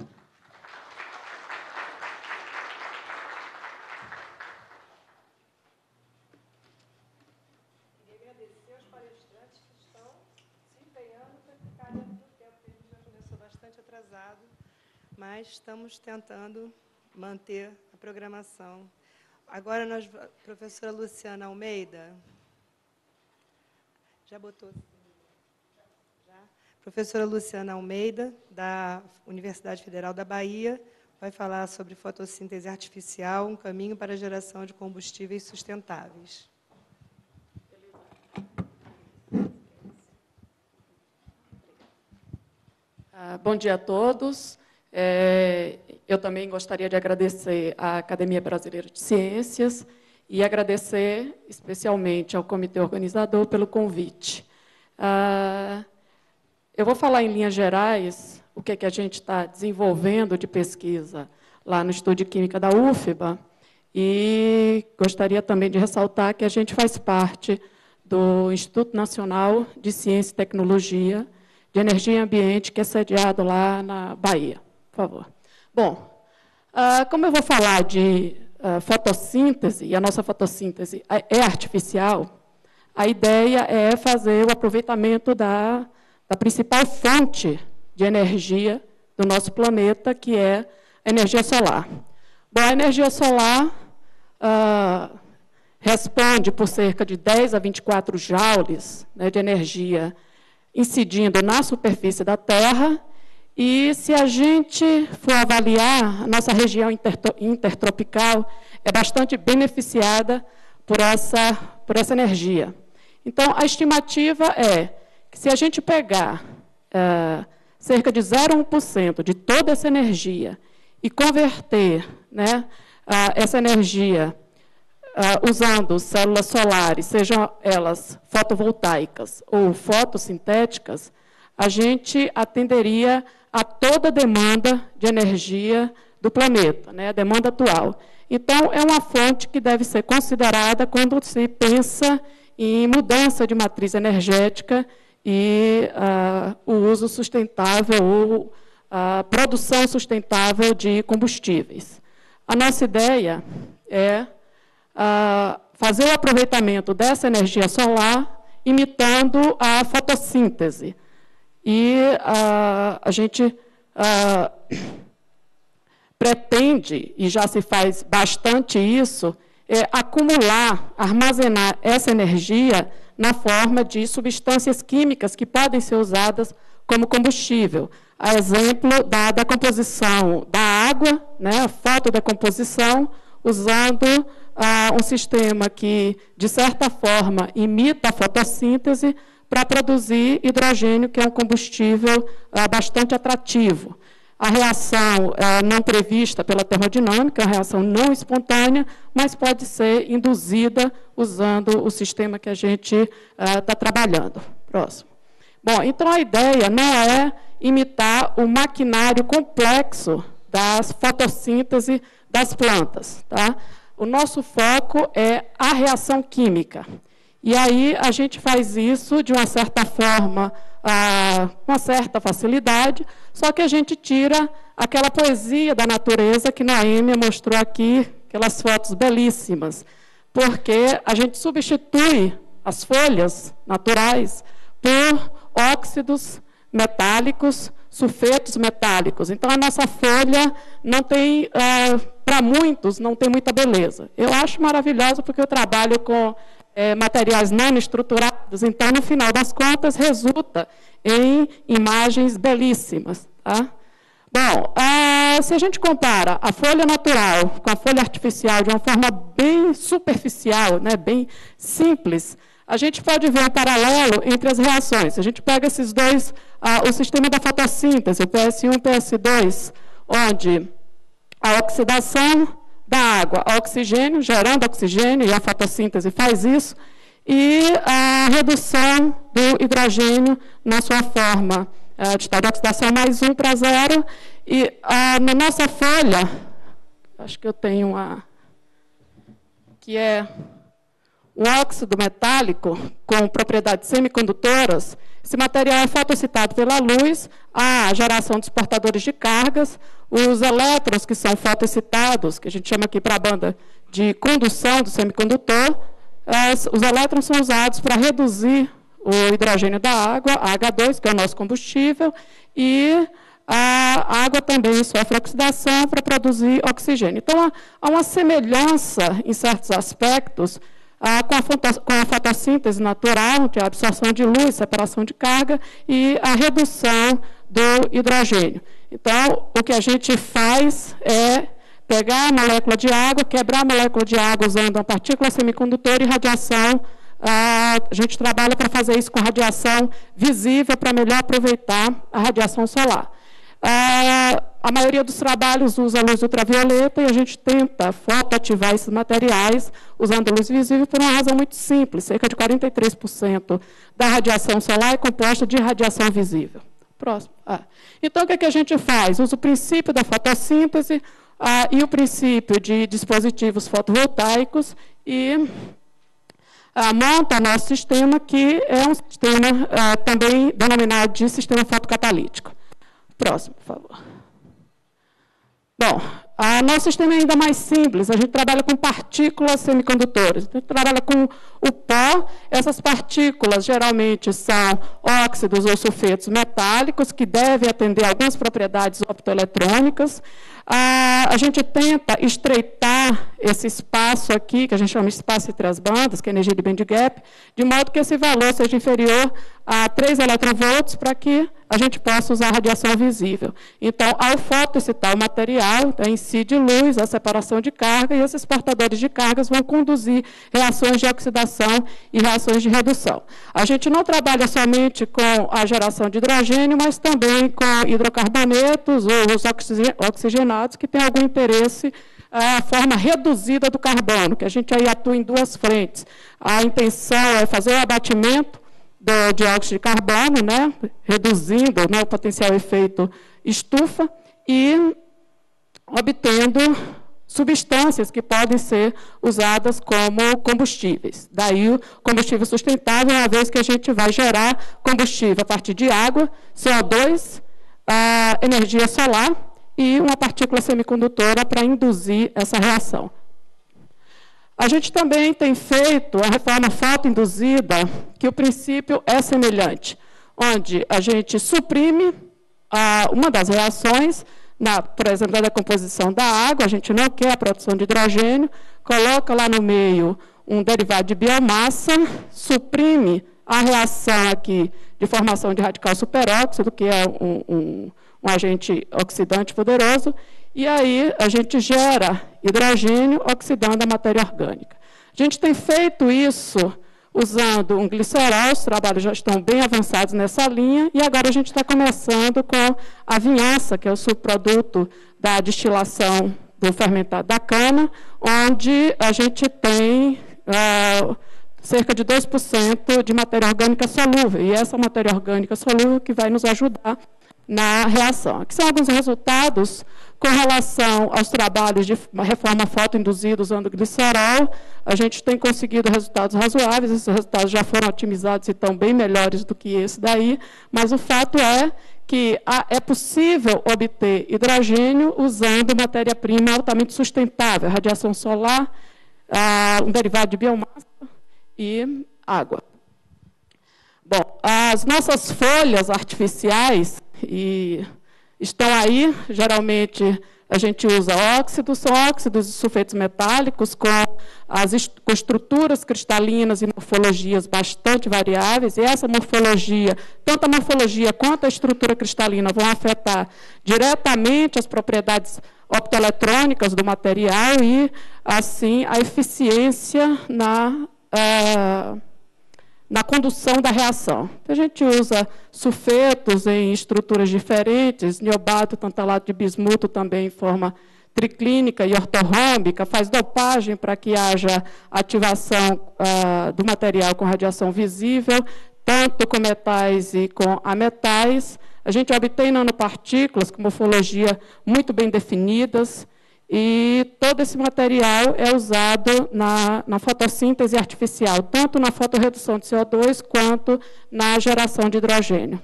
Queria agradecer aos palestrantes que estão se empenhando para ficar dentro do tempo, porque a gente já começou bastante atrasado, mas estamos tentando manter a programação. Agora, nós, professora Luciana Almeida, já botou... Professora Luciana Almeida, da Universidade Federal da Bahia, vai falar sobre fotossíntese artificial, um caminho para a geração de combustíveis sustentáveis. Ah, bom dia a todos. É, eu também gostaria de agradecer à Academia Brasileira de Ciências e agradecer especialmente ao comitê organizador pelo convite. Ah, Eu vou falar em linhas gerais o que, é que a gente está desenvolvendo de pesquisa lá no Instituto de Química da U F B A e gostaria também de ressaltar que a gente faz parte do Instituto Nacional de Ciência e Tecnologia de Energia e Ambiente, que é sediado lá na Bahia. Por favor. Bom, como eu vou falar de fotossíntese, e a nossa fotossíntese é artificial, a ideia é fazer o aproveitamento da da principal fonte de energia do nosso planeta, que é a energia solar. Bom, a energia solar ah, responde por cerca de dez a vinte e quatro joules, né, de energia incidindo na superfície da Terra, e se a gente for avaliar, a nossa região intertropical é bastante beneficiada por essa, por essa energia. Então, a estimativa é que se a gente pegar é, cerca de zero vírgula um por cento de toda essa energia e converter, né, a, essa energia a, usando células solares, sejam elas fotovoltaicas ou fotossintéticas, a gente atenderia a toda a demanda de energia do planeta, né, a demanda atual. Então, é uma fonte que deve ser considerada quando se pensa em mudança de matriz energética e uh, o uso sustentável ou a produção sustentável de combustíveis. A nossa ideia é uh, fazer o aproveitamento dessa energia solar imitando a fotossíntese. E uh, a gente uh, pretende, e já se faz bastante isso, é acumular, armazenar essa energia na forma de substâncias químicas que podem ser usadas como combustível. A exemplo da decomposição da água, né, a fotodecomposição, usando ah, um sistema que, de certa forma, imita a fotossíntese para produzir hidrogênio, que é um combustível ah, bastante atrativo. A reação é, não prevista pela termodinâmica, é uma reação não espontânea, mas pode ser induzida usando o sistema que a gente está trabalhando. Próximo. Bom, então a ideia não é imitar o maquinário complexo das fotossíntese das plantas. Tá? O nosso foco é a reação química. E aí a gente faz isso de uma certa forma, ah, com uma certa facilidade, só que a gente tira aquela poesia da natureza que Noêmia mostrou aqui, aquelas fotos belíssimas, porque a gente substitui as folhas naturais por óxidos metálicos, sulfetos metálicos. Então, a nossa folha não tem, ah, para muitos, não tem muita beleza. Eu acho maravilhosa porque eu trabalho com É, materiais nanoestruturados, então, no final das contas, resulta em imagens belíssimas. Tá? Bom, ah, se a gente compara a folha natural com a folha artificial de uma forma bem superficial, né, bem simples, a gente pode ver um paralelo entre as reações. Se a gente pega esses dois, ah, o sistema da fotossíntese, o P S um e o P S dois, onde a oxidação da água a oxigênio, gerando oxigênio, e a fotossíntese faz isso, e a redução do hidrogênio na sua forma uh, de estado de oxidação mais um para zero, e uh, na nossa folha, acho que eu tenho uma, que é um óxido metálico com propriedades semicondutoras. Esse material é fotocitado pela luz, a geração dos portadores de cargas, os elétrons que são fotocitados, que a gente chama aqui para a banda de condução do semicondutor, as, os elétrons são usados para reduzir o hidrogênio da água, a H dois, que é o nosso combustível, e a água também sofre oxidação para produzir oxigênio. Então, há uma semelhança, em certos aspectos, Ah, com, a foto, com a fotossíntese natural, que é a absorção de luz, separação de carga, e a redução do hidrogênio. Então, o que a gente faz é pegar a molécula de água, quebrar a molécula de água usando uma partícula semicondutora e radiação. Ah, a gente trabalha para fazer isso com radiação visível, para melhor aproveitar a radiação solar. Ah, a maioria dos trabalhos usa a luz ultravioleta e a gente tenta fotoativar esses materiais usando a luz visível por uma razão muito simples. Cerca de quarenta e três por cento da radiação solar é composta de radiação visível. Próximo. Ah. Então, o que, é que a gente faz? Usa o princípio da fotossíntese ah, e o princípio de dispositivos fotovoltaicos e ah, monta nosso sistema, que é um sistema ah, também denominado de sistema fotocatalítico. Próximo, por favor. Bom, a nosso sistema é ainda mais simples, a gente trabalha com partículas semicondutoras, a gente trabalha com o pó, essas partículas geralmente são óxidos ou sulfetos metálicos, que devem atender a algumas propriedades optoeletrônicas. A, a gente tenta estreitar esse espaço aqui, que a gente chama de espaço entre as bandas, que é a energia de band gap, de modo que esse valor seja inferior a três eletronvolts, para que a gente possa usar a radiação visível. Então, ao fotoexcitar o material, né, incide luz, a separação de carga, e esses portadores de cargas vão conduzir reações de oxidação e reações de redução. A gente não trabalha somente com a geração de hidrogênio, mas também com hidrocarbonetos ou os oxigenados, que têm algum interesse a forma reduzida do carbono, que a gente aí atua em duas frentes. A intenção é fazer o abatimento do dióxido de carbono, né, reduzindo, né, o potencial efeito estufa, e obtendo substâncias que podem ser usadas como combustíveis. Daí o combustível sustentável, uma vez que a gente vai gerar combustível a partir de água, C O dois, a energia solar e uma partícula semicondutora para induzir essa reação. A gente também tem feito a reforma fotoinduzida, que o princípio é semelhante, onde a gente suprime ah, uma das reações, na, por exemplo, na decomposição da água, a gente não quer a produção de hidrogênio, coloca lá no meio um derivado de biomassa, suprime a reação aqui de formação de radical superóxido, que é um, um, um agente oxidante poderoso, e aí a gente gera hidrogênio oxidando a matéria orgânica. A gente tem feito isso usando um glicerol, os trabalhos já estão bem avançados nessa linha, e agora a gente está começando com a vinhaça, que é o subproduto da destilação do fermentado da cana, onde a gente tem uh, cerca de dois por cento de matéria orgânica solúvel, e essa matéria orgânica solúvel que vai nos ajudar na reação. Aqui são alguns resultados com relação aos trabalhos de reforma fotoinduzida usando glicerol. A gente tem conseguido resultados razoáveis, esses resultados já foram otimizados e estão bem melhores do que esse daí, mas o fato é que é possível obter hidrogênio usando matéria-prima altamente sustentável, radiação solar, um derivado de biomassa e água. Bom, as nossas folhas artificiais e estão aí, geralmente a gente usa óxidos, são óxidos e sulfetos metálicos com, as est com estruturas cristalinas e morfologias bastante variáveis, e essa morfologia, tanto a morfologia quanto a estrutura cristalina vão afetar diretamente as propriedades optoeletrônicas do material e, assim, a eficiência na uh, na condução da reação. A gente usa sulfetos em estruturas diferentes, niobato, tantalato de bismuto também em forma triclínica e ortorrômbica, faz dopagem para que haja ativação uh, do material com radiação visível, tanto com metais e com ametais. A gente obtém nanopartículas com morfologia muito bem definidas, e todo esse material é usado na, na fotossíntese artificial, tanto na fotorredução de C O dois, quanto na geração de hidrogênio.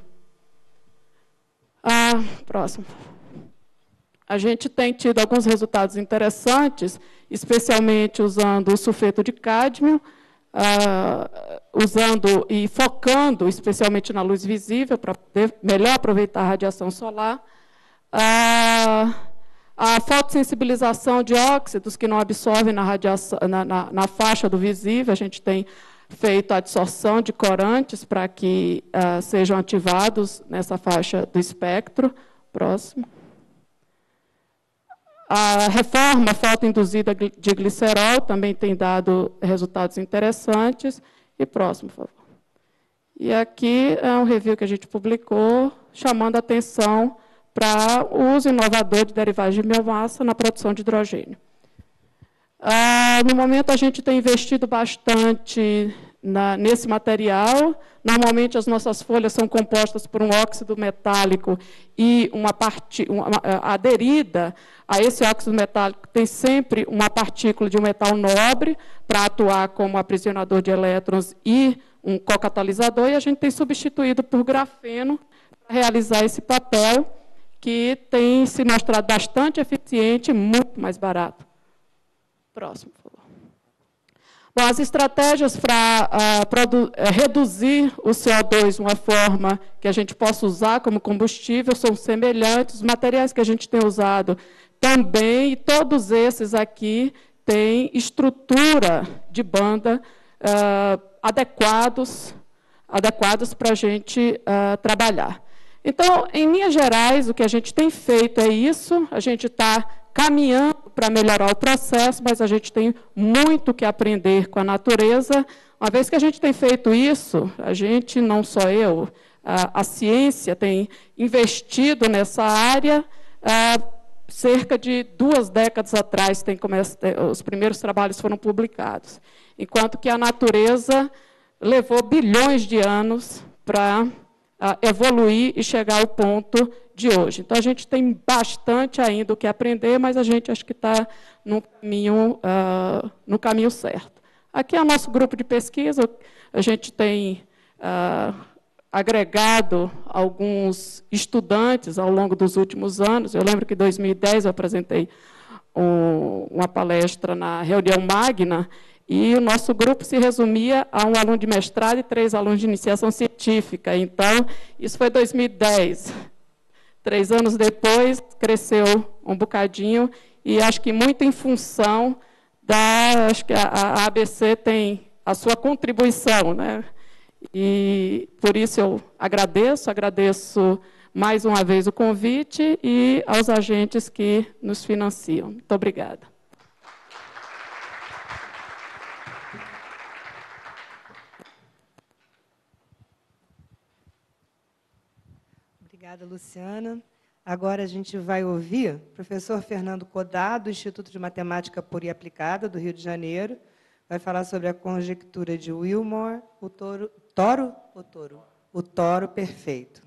Ah, próximo. A gente tem tido alguns resultados interessantes, especialmente usando o sulfeto de cádmio, ah, usando e focando especialmente na luz visível, para poder melhor aproveitar a radiação solar. Ah, A fotossensibilização de óxidos que não absorvem na, radiação, na, na, na faixa do visível, a gente tem feito a adsorção de corantes para que uh, sejam ativados nessa faixa do espectro. Próximo. A reforma fotoinduzida de glicerol também tem dado resultados interessantes. E próximo, por favor. E aqui é um review que a gente publicou, chamando a atenção para o uso inovador de derivados de biomassa na produção de hidrogênio. Ah, no momento, a gente tem investido bastante na, nesse material. Normalmente, as nossas folhas são compostas por um óxido metálico e uma parte, uma, uma, aderida a esse óxido metálico tem sempre uma partícula de um metal nobre para atuar como aprisionador de elétrons e um cocatalisador, e a gente tem substituído por grafeno para realizar esse papel, que tem se mostrado bastante eficiente e muito mais barato. Próximo, por favor. Bom, as estratégias para uh, reduzir o C O dois de uma forma que a gente possa usar como combustível são semelhantes. Os materiais que a gente tem usado também, e todos esses aqui têm estrutura de banda uh, adequados, adequados para a gente uh, trabalhar. Então, em linhas gerais, o que a gente tem feito é isso, a gente está caminhando para melhorar o processo, mas a gente tem muito que aprender com a natureza. Uma vez que a gente tem feito isso, a gente, não só eu, a, a ciência tem investido nessa área. A, cerca de duas décadas atrás, tem come... os primeiros trabalhos foram publicados, enquanto que a natureza levou bilhões de anos para evoluir e chegar ao ponto de hoje. Então, a gente tem bastante ainda o que aprender, mas a gente acho que está no caminho, uh, no caminho certo. Aqui é o nosso grupo de pesquisa, a gente tem uh, agregado alguns estudantes ao longo dos últimos anos. Eu lembro que em dois mil e dez eu apresentei um, uma palestra na reunião magna, e o nosso grupo se resumia a um aluno de mestrado e três alunos de iniciação científica. Então, isso foi dois mil e dez. Três anos depois, cresceu um bocadinho, e acho que muito em função da... Acho que a, a A B C tem a sua contribuição, né? E, por isso, eu agradeço, agradeço mais uma vez o convite e aos agentes que nos financiam. Muito obrigada. Obrigada, Luciana. Agora a gente vai ouvir o professor Fernando Codá, do Instituto de Matemática Pura e Aplicada, do Rio de Janeiro. Vai falar sobre a conjectura de Willmore, o toro, toro, o toro, o toro perfeito.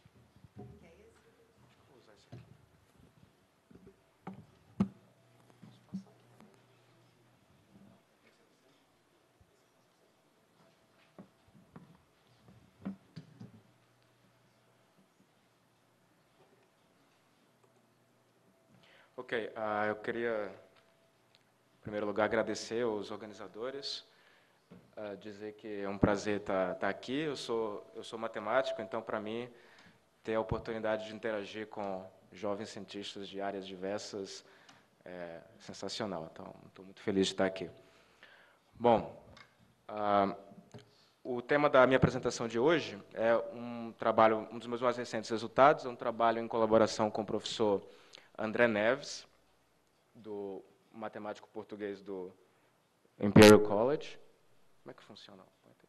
Ok, uh, eu queria, em primeiro lugar, agradecer aos organizadores, uh, dizer que é um prazer estar, estar aqui. Eu sou, eu sou matemático, então, para mim, ter a oportunidade de interagir com jovens cientistas de áreas diversas é sensacional. Então, estou muito feliz de estar aqui. Bom, uh, o tema da minha apresentação de hoje é um trabalho, um dos meus mais recentes resultados, é um trabalho em colaboração com o professor André Neves, do matemático português do Imperial College. Como é que funciona?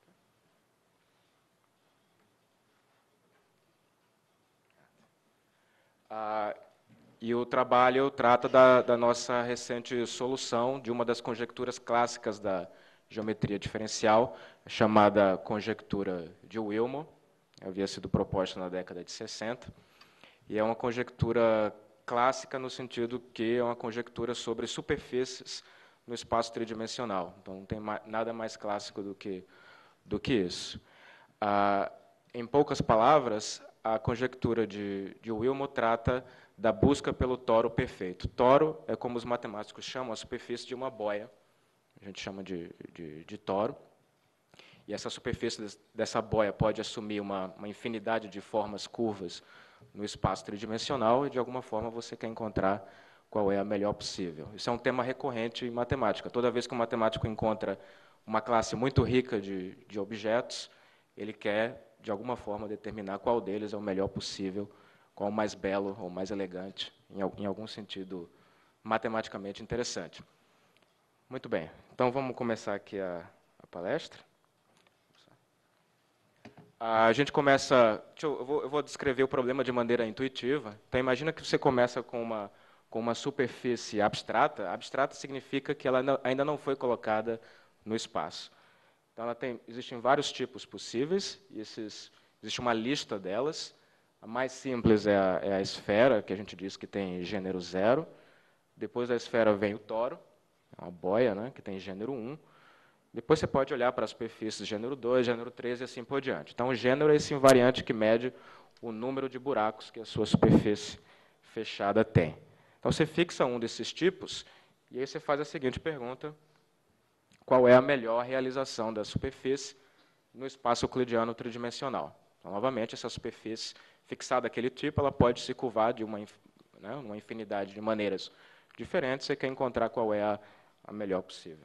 Ah, e o trabalho trata da, da nossa recente solução de uma das conjecturas clássicas da geometria diferencial, chamada conjectura de Willmore. Havia sido proposta na década de sessenta, e é uma conjectura clássica no sentido que é uma conjectura sobre superfícies no espaço tridimensional. Então, não tem mais, nada mais clássico do que, do que isso. Ah, em poucas palavras, a conjectura de, de Willmore trata da busca pelo toro perfeito. Toro é como os matemáticos chamam a superfície de uma boia, a gente chama de, de, de toro, e essa superfície dessa boia pode assumir uma, uma infinidade de formas curvas no espaço tridimensional, e, de alguma forma, você quer encontrar qual é a melhor possível. Isso é um tema recorrente em matemática. Toda vez que um matemático encontra uma classe muito rica de, de objetos, ele quer, de alguma forma, determinar qual deles é o melhor possível, qual o mais belo ou mais elegante, em, em algum sentido matematicamente interessante. Muito bem. Então, vamos começar aqui a, a palestra. A gente começa... Eu, eu, vou, eu vou descrever o problema de maneira intuitiva. Então, imagina que você começa com uma, com uma superfície abstrata. Abstrata significa que ela não, ainda não foi colocada no espaço. Então, ela tem, existem vários tipos possíveis, e esses, existe uma lista delas. A mais simples é a, é a esfera, que a gente diz que tem gênero zero. Depois da esfera vem o toro, é uma boia, né, que tem gênero um. Depois você pode olhar para as superfícies gênero dois, gênero três e assim por diante. Então, o gênero é esse invariante que mede o número de buracos que a sua superfície fechada tem. Então, você fixa um desses tipos, e aí você faz a seguinte pergunta: qual é a melhor realização da superfície no espaço euclidiano tridimensional? Então, novamente, essa superfície fixada daquele tipo, ela pode se curvar de uma, né, uma infinidade de maneiras diferentes. Você quer encontrar qual é a, a melhor possível.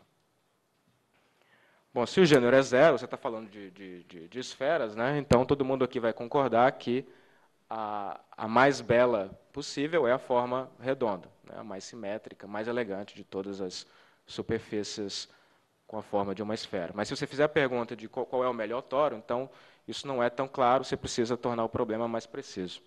Bom, se o gênero é zero, você está falando de, de, de, de esferas, né? Então todo mundo aqui vai concordar que a, a mais bela possível é a forma redonda, né? A mais simétrica, mais elegante de todas as superfícies com a forma de uma esfera. Mas se você fizer a pergunta de qual, qual é o melhor toro, então isso não é tão claro, você precisa tornar o problema mais preciso.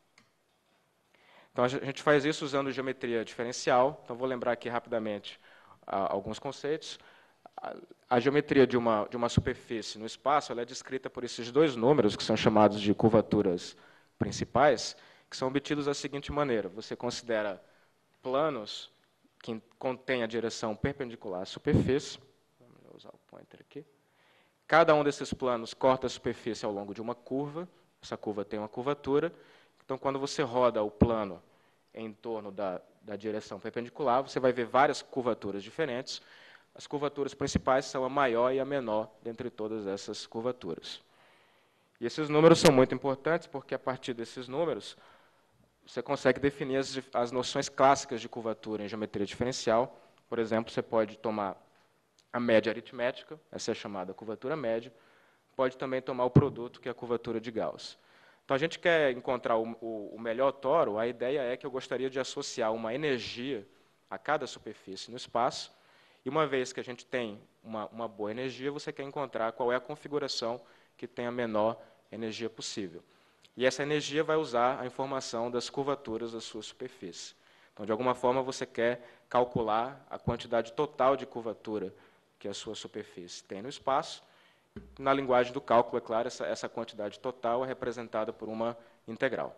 Então a gente faz isso usando geometria diferencial. Então vou lembrar aqui rapidamente ah, alguns conceitos. A geometria de uma, de uma superfície no espaço ela é descrita por esses dois números, que são chamados de curvaturas principais, que são obtidos da seguinte maneira: você considera planos que contêm a direção perpendicular à superfície. Vou usar o pointer aqui. Cada um desses planos corta a superfície ao longo de uma curva. Essa curva tem uma curvatura. Então, quando você roda o plano em torno da, da direção perpendicular, você vai ver várias curvaturas diferentes. As curvaturas principais são a maior e a menor dentre todas essas curvaturas. E esses números são muito importantes, porque, a partir desses números, você consegue definir as, as noções clássicas de curvatura em geometria diferencial. Por exemplo, você pode tomar a média aritmética, essa é chamada curvatura média. Pode também tomar o produto, que é a curvatura de Gauss. Então, a gente quer encontrar o, o, o melhor toro. A ideia é que eu gostaria de associar uma energia a cada superfície no espaço. E uma vez que a gente tem uma, uma boa energia, você quer encontrar qual é a configuração que tem a menor energia possível. E essa energia vai usar a informação das curvaturas da sua superfície. Então, de alguma forma, você quer calcular a quantidade total de curvatura que a sua superfície tem no espaço. Na linguagem do cálculo, é claro, essa, essa quantidade total é representada por uma integral.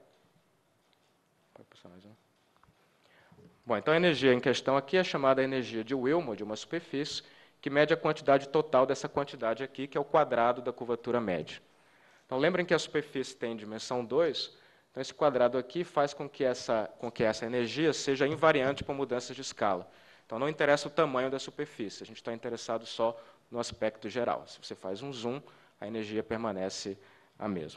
Pode passar mais um. Bom, então a energia em questão aqui é chamada energia de Wilmot, de uma superfície, que mede a quantidade total dessa quantidade aqui, que é o quadrado da curvatura média. Então, lembrem que a superfície tem dimensão dois, então esse quadrado aqui faz com que essa, com que essa energia seja invariante por mudanças de escala. Então, não interessa o tamanho da superfície, a gente está interessado só no aspecto geral. Se você faz um zoom, a energia permanece a mesma.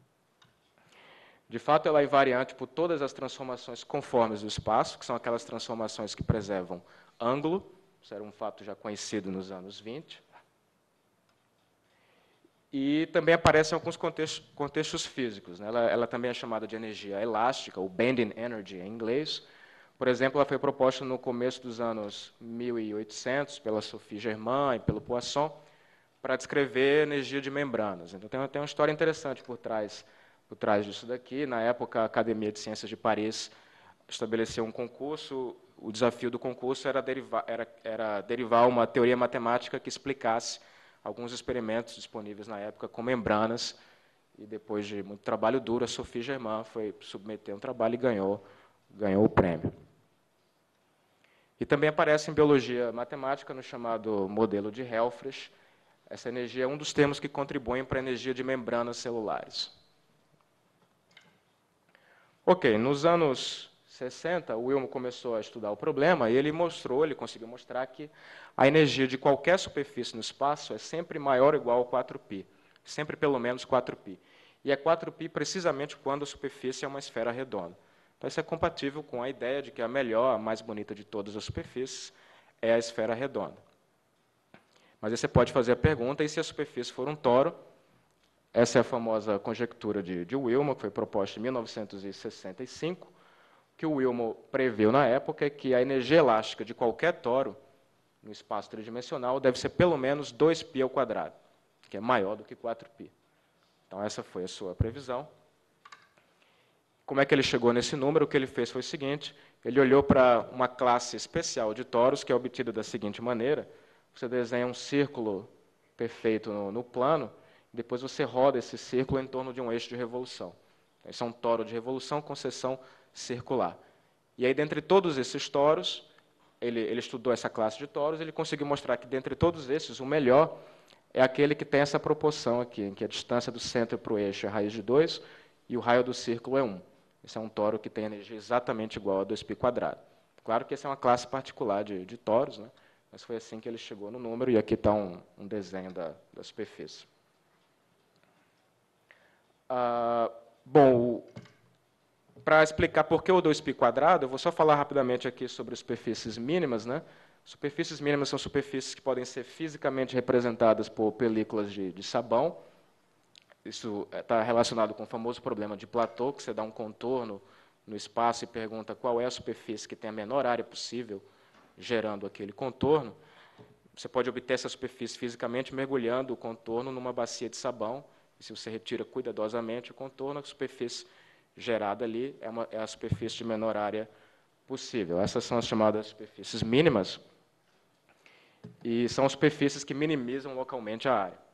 De fato, ela é invariante por todas as transformações conformes do espaço, que são aquelas transformações que preservam ângulo. Isso era um fato já conhecido nos anos vinte. E também aparece em alguns contextos, contextos físicos, né? Ela, ela também é chamada de energia elástica, ou bending energy em inglês. Por exemplo, ela foi proposta no começo dos anos mil e oitocentos pela Sophie Germain e pelo Poisson para descrever energia de membranas. Então, tem, tem uma história interessante por trás por trás disso daqui. Na época, a Academia de Ciências de Paris estabeleceu um concurso. O desafio do concurso era derivar, era, era derivar uma teoria matemática que explicasse alguns experimentos disponíveis na época com membranas. E, depois de muito trabalho duro, a Sophie Germain foi submeter um trabalho e ganhou, ganhou o prêmio. E também aparece em biologia matemática no chamado modelo de Helfrich. Essa energia é um dos termos que contribuem para a energia de membranas celulares. Ok, nos anos sessenta, o Wilmot começou a estudar o problema e ele mostrou, ele conseguiu mostrar que a energia de qualquer superfície no espaço é sempre maior ou igual a quatro π, sempre pelo menos quatro π. E é quatro π precisamente quando a superfície é uma esfera redonda. Então, isso é compatível com a ideia de que a melhor, a mais bonita de todas as superfícies é a esfera redonda. Mas aí você pode fazer a pergunta, e se a superfície for um toro? Essa é a famosa conjectura de, de Wilmot, que foi proposta em mil novecentos e sessenta e cinco. O que o Wilmot previu na época é que a energia elástica de qualquer toro no espaço tridimensional deve ser pelo menos dois π ao quadrado, que é maior do que quatro π. Então, essa foi a sua previsão. Como é que ele chegou nesse número? O que ele fez foi o seguinte: ele olhou para uma classe especial de toros, que é obtida da seguinte maneira: você desenha um círculo perfeito no, no plano, depois você roda esse círculo em torno de um eixo de revolução. Esse é um toro de revolução com seção circular. E aí, dentre todos esses toros, ele, ele estudou essa classe de toros, ele conseguiu mostrar que, dentre todos esses, o melhor é aquele que tem essa proporção aqui, em que a distância do centro para o eixo é raiz de dois e o raio do círculo é um. esse é um toro que tem energia exatamente igual a dois π quadrado. Claro que essa é uma classe particular de, de toros, né? Mas foi assim que ele chegou no número, e aqui está um, um desenho da, da superfície. Ah, bom, para explicar por que o dois π quadrado, eu vou só falar rapidamente aqui sobre superfícies mínimas, né? Superfícies mínimas são superfícies que podem ser fisicamente representadas por películas de, de sabão. Isso está relacionado com o famoso problema de Platô, que você dá um contorno no espaço e pergunta qual é a superfície que tem a menor área possível, gerando aquele contorno. Você pode obter essa superfície fisicamente mergulhando o contorno numa bacia de sabão. E se você retira cuidadosamente o contorno, a superfície gerada ali é, uma, é a superfície de menor área possível. Essas são as chamadas superfícies mínimas, e são superfícies que minimizam localmente a área.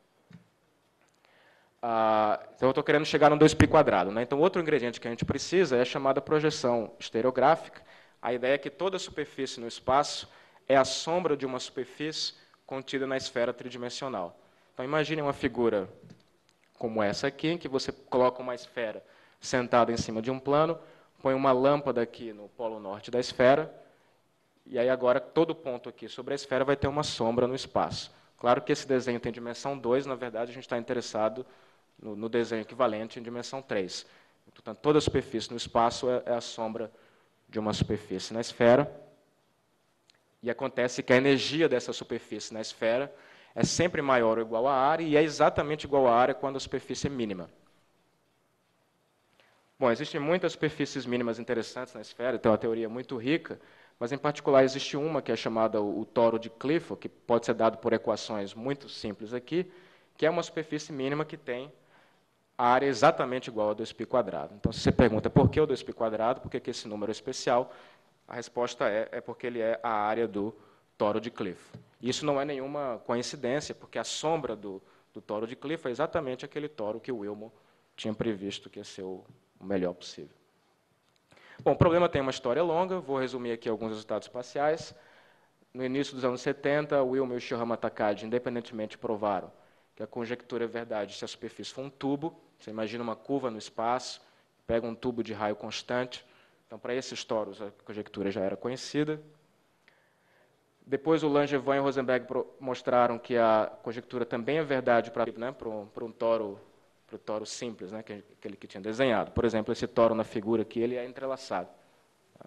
Ah, então, eu estou querendo chegar no dois π quadrado, né? Então, outro ingrediente que a gente precisa é a chamada projeção estereográfica. A ideia é que toda superfície no espaço é a sombra de uma superfície contida na esfera tridimensional. Então, imagine uma figura como essa aqui, em que você coloca uma esfera sentada em cima de um plano, põe uma lâmpada aqui no polo norte da esfera, e aí agora todo ponto aqui sobre a esfera vai ter uma sombra no espaço. Claro que esse desenho tem dimensão dois, na verdade a gente está interessado no, no desenho equivalente em dimensão três. Portanto, toda a superfície no espaço é, é a sombra de uma superfície na esfera, e acontece que a energia dessa superfície na esfera é sempre maior ou igual à área, e é exatamente igual à área quando a superfície é mínima. Bom, existem muitas superfícies mínimas interessantes na esfera, tem uma teoria muito rica, mas, em particular, existe uma que é chamada o, o toro de Clifford, que pode ser dado por equações muito simples aqui, que é uma superfície mínima que tem a área exatamente igual a dois π quadrado. Então, se você pergunta por que o dois π quadrado, por que, que esse número é especial, a resposta é, é porque ele é a área do toro de Clifford. Isso não é nenhuma coincidência, porque a sombra do, do toro de Clifford é exatamente aquele toro que o Wilmot tinha previsto que ia ser o, o melhor possível. Bom, o problema tem uma história longa, vou resumir aqui alguns resultados parciais. No início dos anos setenta, Wilmot e Shihama Takagi, independentemente, provaram que a conjectura é verdade se a superfície for um tubo. Você imagina uma curva no espaço, pega um tubo de raio constante. Então, para esses toros, a conjectura já era conhecida. Depois, o Langevin e o Rosenberg mostraram que a conjectura também é verdade para, né, para, um, para um toro, para o toro simples, né, que, aquele que tinha desenhado. Por exemplo, esse toro na figura aqui, ele é entrelaçado. Tá?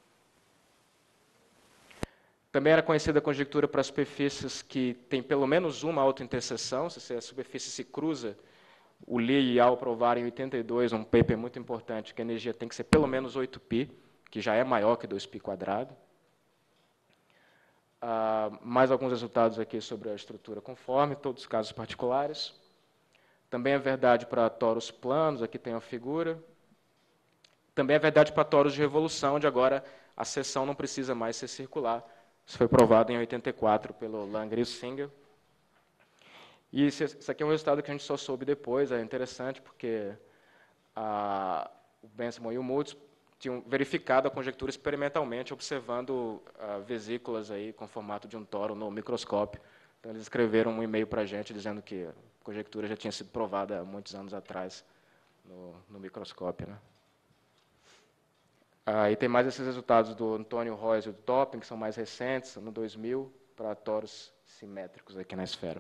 Também era conhecida a conjectura para superfícies que tem pelo menos uma autointerseção. Se a superfície se cruza, o Lee e Al provaram em oitenta e dois, um paper muito importante, que a energia tem que ser pelo menos oito π, que já é maior que dois π quadrado. Ah, mais alguns resultados aqui sobre a estrutura conforme, todos os casos particulares. Também é verdade para toros planos, aqui tem a figura. Também é verdade para toros de revolução, onde agora a seção não precisa mais ser circular. Isso foi provado em oitenta e quatro pelo Langer e o Singer. E isso aqui é um resultado que a gente só soube depois, é interessante, porque a, o Bentham e o Moulds tinham verificado a conjectura experimentalmente, observando uh, vesículas aí com formato de um toro no microscópio. Então, eles escreveram um e-mail para a gente dizendo que a conjectura já tinha sido provada há muitos anos atrás no, no microscópio. Né? Ah, e tem mais esses resultados do Antônio Royce e do Topping, que são mais recentes, no dois mil, para toros simétricos aqui na esfera.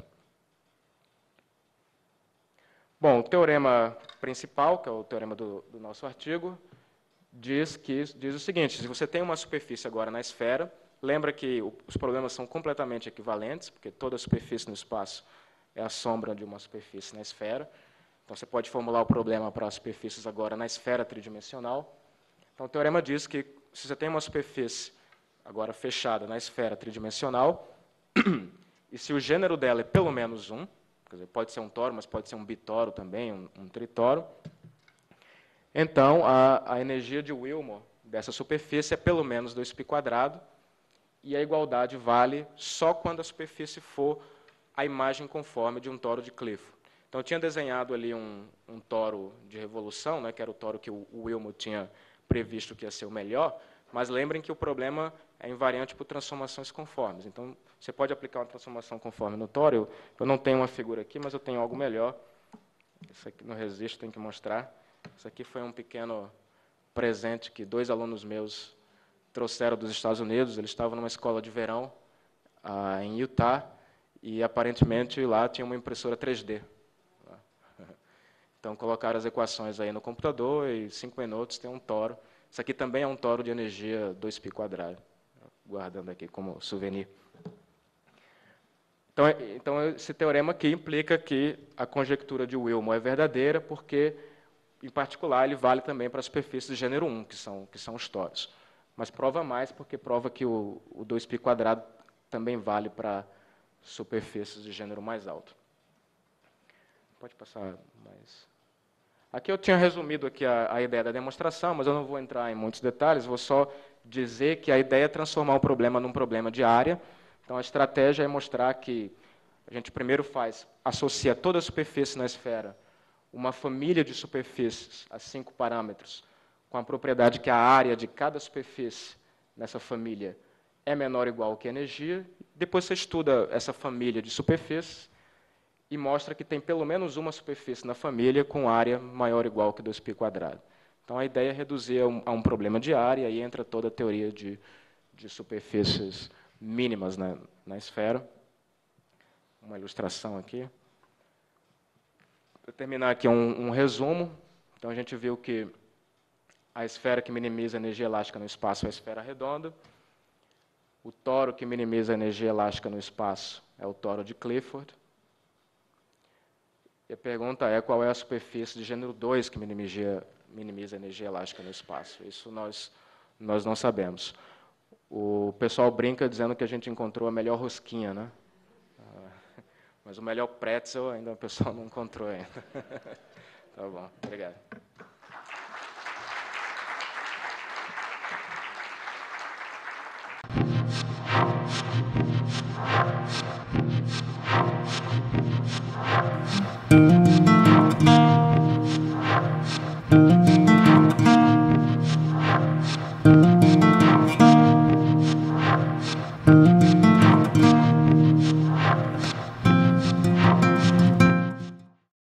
Bom, o teorema principal, que é o teorema do, do nosso artigo, diz, que, diz o seguinte: se você tem uma superfície agora na esfera, lembra que o, os problemas são completamente equivalentes, porque toda superfície no espaço é a sombra de uma superfície na esfera. Então, você pode formular o problema para as superfícies agora na esfera tridimensional. Então, o teorema diz que, se você tem uma superfície agora fechada na esfera tridimensional, e se o gênero dela é pelo menos um, quer dizer, pode ser um toro, mas pode ser um bitoro também, um, um tritoro, então, a, a energia de Wilmot dessa superfície é pelo menos dois π quadrado, e a igualdade vale só quando a superfície for a imagem conforme de um toro de Clifford. Então, eu tinha desenhado ali um, um toro de revolução, né, que era o toro que o, o Wilmot tinha previsto que ia ser o melhor, mas lembrem que o problema é invariante por transformações conformes. Então, você pode aplicar uma transformação conforme no toro. Eu, eu não tenho uma figura aqui, mas eu tenho algo melhor. Isso aqui no registro tem que mostrar. Isso aqui foi um pequeno presente que dois alunos meus trouxeram dos Estados Unidos. Eles estavam numa escola de verão ah, em Utah, e aparentemente lá tinha uma impressora três D. Então colocaram as equações aí no computador e em cinco minutos tem um toro. Isso aqui também é um toro de energia dois π quadrado, guardando aqui como souvenir. Então, então esse teorema aqui implica que a conjectura de Willmore é verdadeira, porque, em particular, ele vale também para as superfícies de gênero um, que são, que são os toros. Mas prova mais, porque prova que o, o dois π quadrado também vale para superfícies de gênero mais alto. Pode passar mais. Aqui eu tinha resumido aqui a, a ideia da demonstração, mas eu não vou entrar em muitos detalhes, vou só dizer que a ideia é transformar um problema num problema de área. Então, a estratégia é mostrar que a gente primeiro faz, associa toda a superfície na esfera, uma família de superfícies a cinco parâmetros, com a propriedade que a área de cada superfície nessa família é menor ou igual que a energia. Depois você estuda essa família de superfícies e mostra que tem pelo menos uma superfície na família com área maior ou igual que dois π quadrado. Então, a ideia é reduzir a um, a um problema de área, e aí entra toda a teoria de, de superfícies mínimas na, na esfera. Uma ilustração aqui. Vou terminar aqui um, um resumo. Então, a gente viu que a esfera que minimiza a energia elástica no espaço é a esfera redonda. O toro que minimiza a energia elástica no espaço é o toro de Clifford. E a pergunta é qual é a superfície de gênero dois que minimiza, minimiza a energia elástica no espaço. Isso nós, nós não sabemos. O pessoal brinca dizendo que a gente encontrou a melhor rosquinha, né? Mas o melhor pretzel ainda o pessoal não encontrou ainda. Tá bom, obrigado. Thank you.